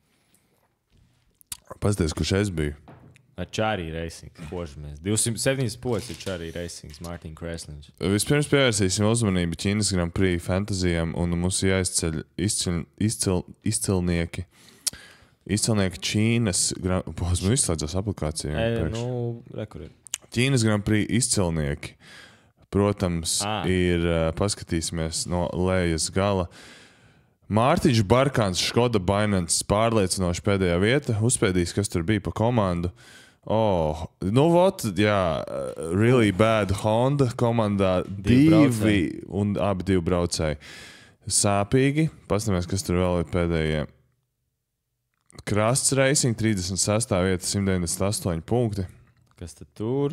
Pasties, kurš es biju? Ar Čārī Racing. Kožamies. divsimt septiņdesmit pocis ir Čārī Racing, Martin Kreslins. Vispirms pievērsīsim uzmanību Ķīnas Grand Prix fantasijām, un mums jāizceļ izcil, izcil, izcilnieki. Izcilnieki Ķīnas Grand Prix. Man izslēdzās aplikācija. E, nu, rekur ir. Ķīnas Grand Prix izcilnieki, protams, Ah. ir, uh, paskatīsimies no lejas gala. Mārtiņš Barkāns, Škoda Bainants, pārliecinoši pēdējā vieta. Uzspēdījis, kas tur bija pa komandu. Oh, nu, vot, jā, really bad Honda komandā. Divi Divi un abi divi braucēji. Sāpīgi. Pastāmies, kas tur vēl ir pēdējie. Krasts Racing, trīsdesmit sestā vieta, simt deviņdesmit astoņi punkti. Kas tad tur?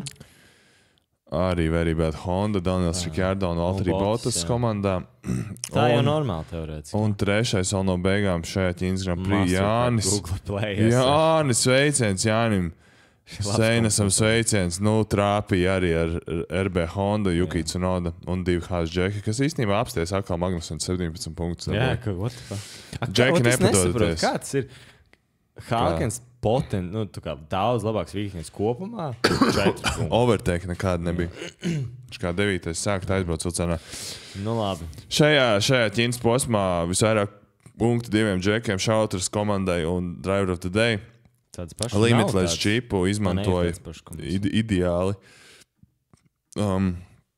Arī very bad Honda, Daniels Ricciardo un Valtteri Un Bottas, Bottas jā. komandā. Tā jau Un- normāli teorētiski. Un trešais vēl no beigām šajā Ķīnas Grand Prix Jānis. Google Play. Jānis, sveiciens Jānim. Labs Seinasam sveiciens. Nu, trāpīja arī ar R B Honda, Yuki Tsunoda un divi Haas Džeki, kas īstenībā apsties atkal Magnusens septiņpadsmit punktus. Jā, ka what the fuck? A, Džeki ot, es nesaprotu, nepadodaties. kā tas ir? Hākens poten, nu, tā kā daudz labāks vīknes kopumā. četri punkti. Overtake nekāda nebija. Viņš kā devītais sākt aizbraukt vilcienā. Nu, labi. Šajā, šajā ķīnas posmā visvairāk punktu diviem džekiem, Šautras komandai un Driver of the Day. Tāds pašs. Limitless čipu izmantoja ide ideāli. Um,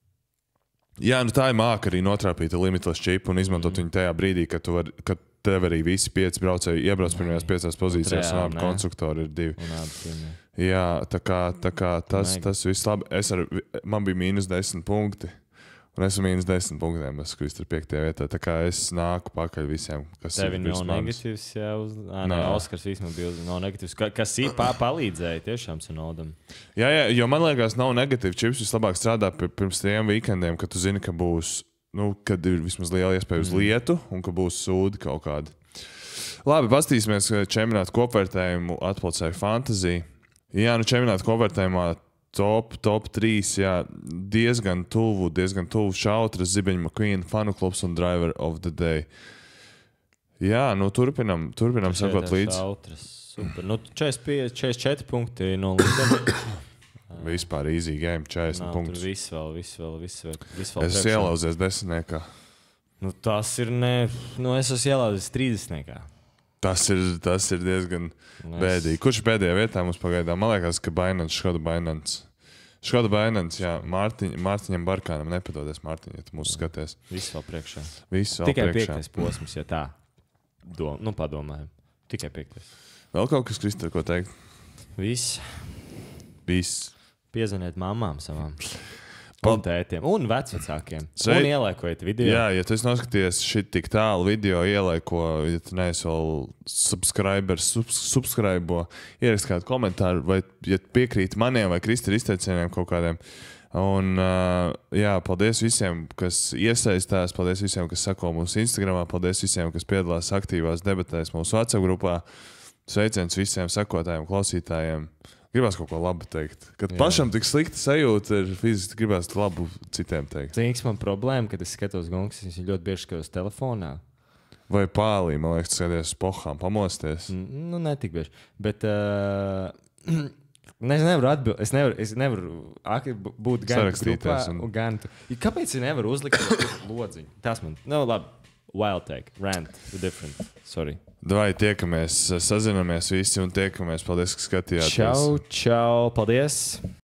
jā, nu tā ir māka arī notrāpīt Limitless čipu un izmantot mm. viņu tajā brīdī, kad, tu var, kad tev arī visi pieci braucēji iebrauc pirmajās piecās pozīcijās un abi konstruktori ir divi. Jā, tā kā, tā kā tas, tas viss labi. Es ar, man bija mīnus desmit punkti. Un es esmu mīnus desmit punktiem, es esmu piektajā vietā. Tā kā es nāku pakaļ visiem, kas Tev ir nav negatīvs, jā, uz... Ā, nē, Oskars vismaz bija uz... nav negatīvs. Ka, kas ir pā, palīdzēja tiešām Sunodam. Jā, jā, jo man liekas, nav negatīvi. Čips vislabāk strādā pirms tiem weekendiem, kad tu zini, ka būs, nu, kad ir vismaz liela iespēja uz lietu un ka būs sūdi kaut kādi. Labi, pastīsimies čempionātu kopvērtējumu atpulcēju Fantasy. Jā, nu čempionātu kopvērtējumā Top, top trīs, jā, diezgan tuvu, diezgan tuvu Šautras, Zibeņa McQueen, Fanu klubs un Driver of the Day. Jā, nu turpinam, turpinam sakot līdz. Šautras, super. Nu, četrdesmit pieci, četrdesmit četri punkti no līdera. Vispār easy game, četrdesmit punktus. Tur viss vēl, viss vēl, viss vēl. Viss vēl es esmu ielauzies desmitniekā. Nu, tas ir ne, nu es esmu ielauzies trīsdesmitniekā. Tas ir, tas ir diezgan bēdīgi. Kurš pēdējā vietā mums pagaidām? Man liekas, ka Bainants, Škoda Bainants. Škoda Bainants, jā, Mārtiņ, Mārtiņam Barkānam nepadodies, Mārtiņ, ja tu mūs skaties. Viss vēl priekšā. Viss vēl Tikai priekšā. piektais posms, ja tā. Dom, nu, padomājam. Tikai piektais. Vēl kaut kas, Krista, ko teikt? Viss. Viss. Piezvaniet mamām savām. Pal- Un tētiem. Un vecvecākiem. Svei- Un ielēkojiet video. Jā, ja tu esi noskaties šit tik tālu video, ielaiko, ja tu neesi vēl subscribers, subs, subscribo, ierakst kādu komentāru, vai ja piekrīt maniem vai Krista izteicieniem kaut kādiem. Un, uh, jā, paldies visiem, kas iesaistās, paldies visiem, kas sako mūsu Instagramā, paldies visiem, kas piedalās aktīvās debatēs mūsu WhatsApp grupā. Sveiciens visiem sakotājiem, klausītājiem. Gribās kaut ko labu teikt. Kad jā. Pašam tik slikti sajūta ir fiziski, gribās labu citiem teikt. Zinks man problēma, kad es skatos gungas, es ļoti bieži skatos telefonā. Vai pālī, man liekas, skaties pohām, pamosties. Nu, ne tik bieži. Bet uh, es nevaru atbildēt. Es nevaru, es nevaru ak, būt gan grupā, un... gan tu. Kāpēc es nevaru uzlikt lodziņu? Tas man, nu labi. Wild take, rant, different, sorry. Vai tiekamies, sazinamies visi un tiekamies. Paldies, ka skatījāties. Čau, čau, paldies.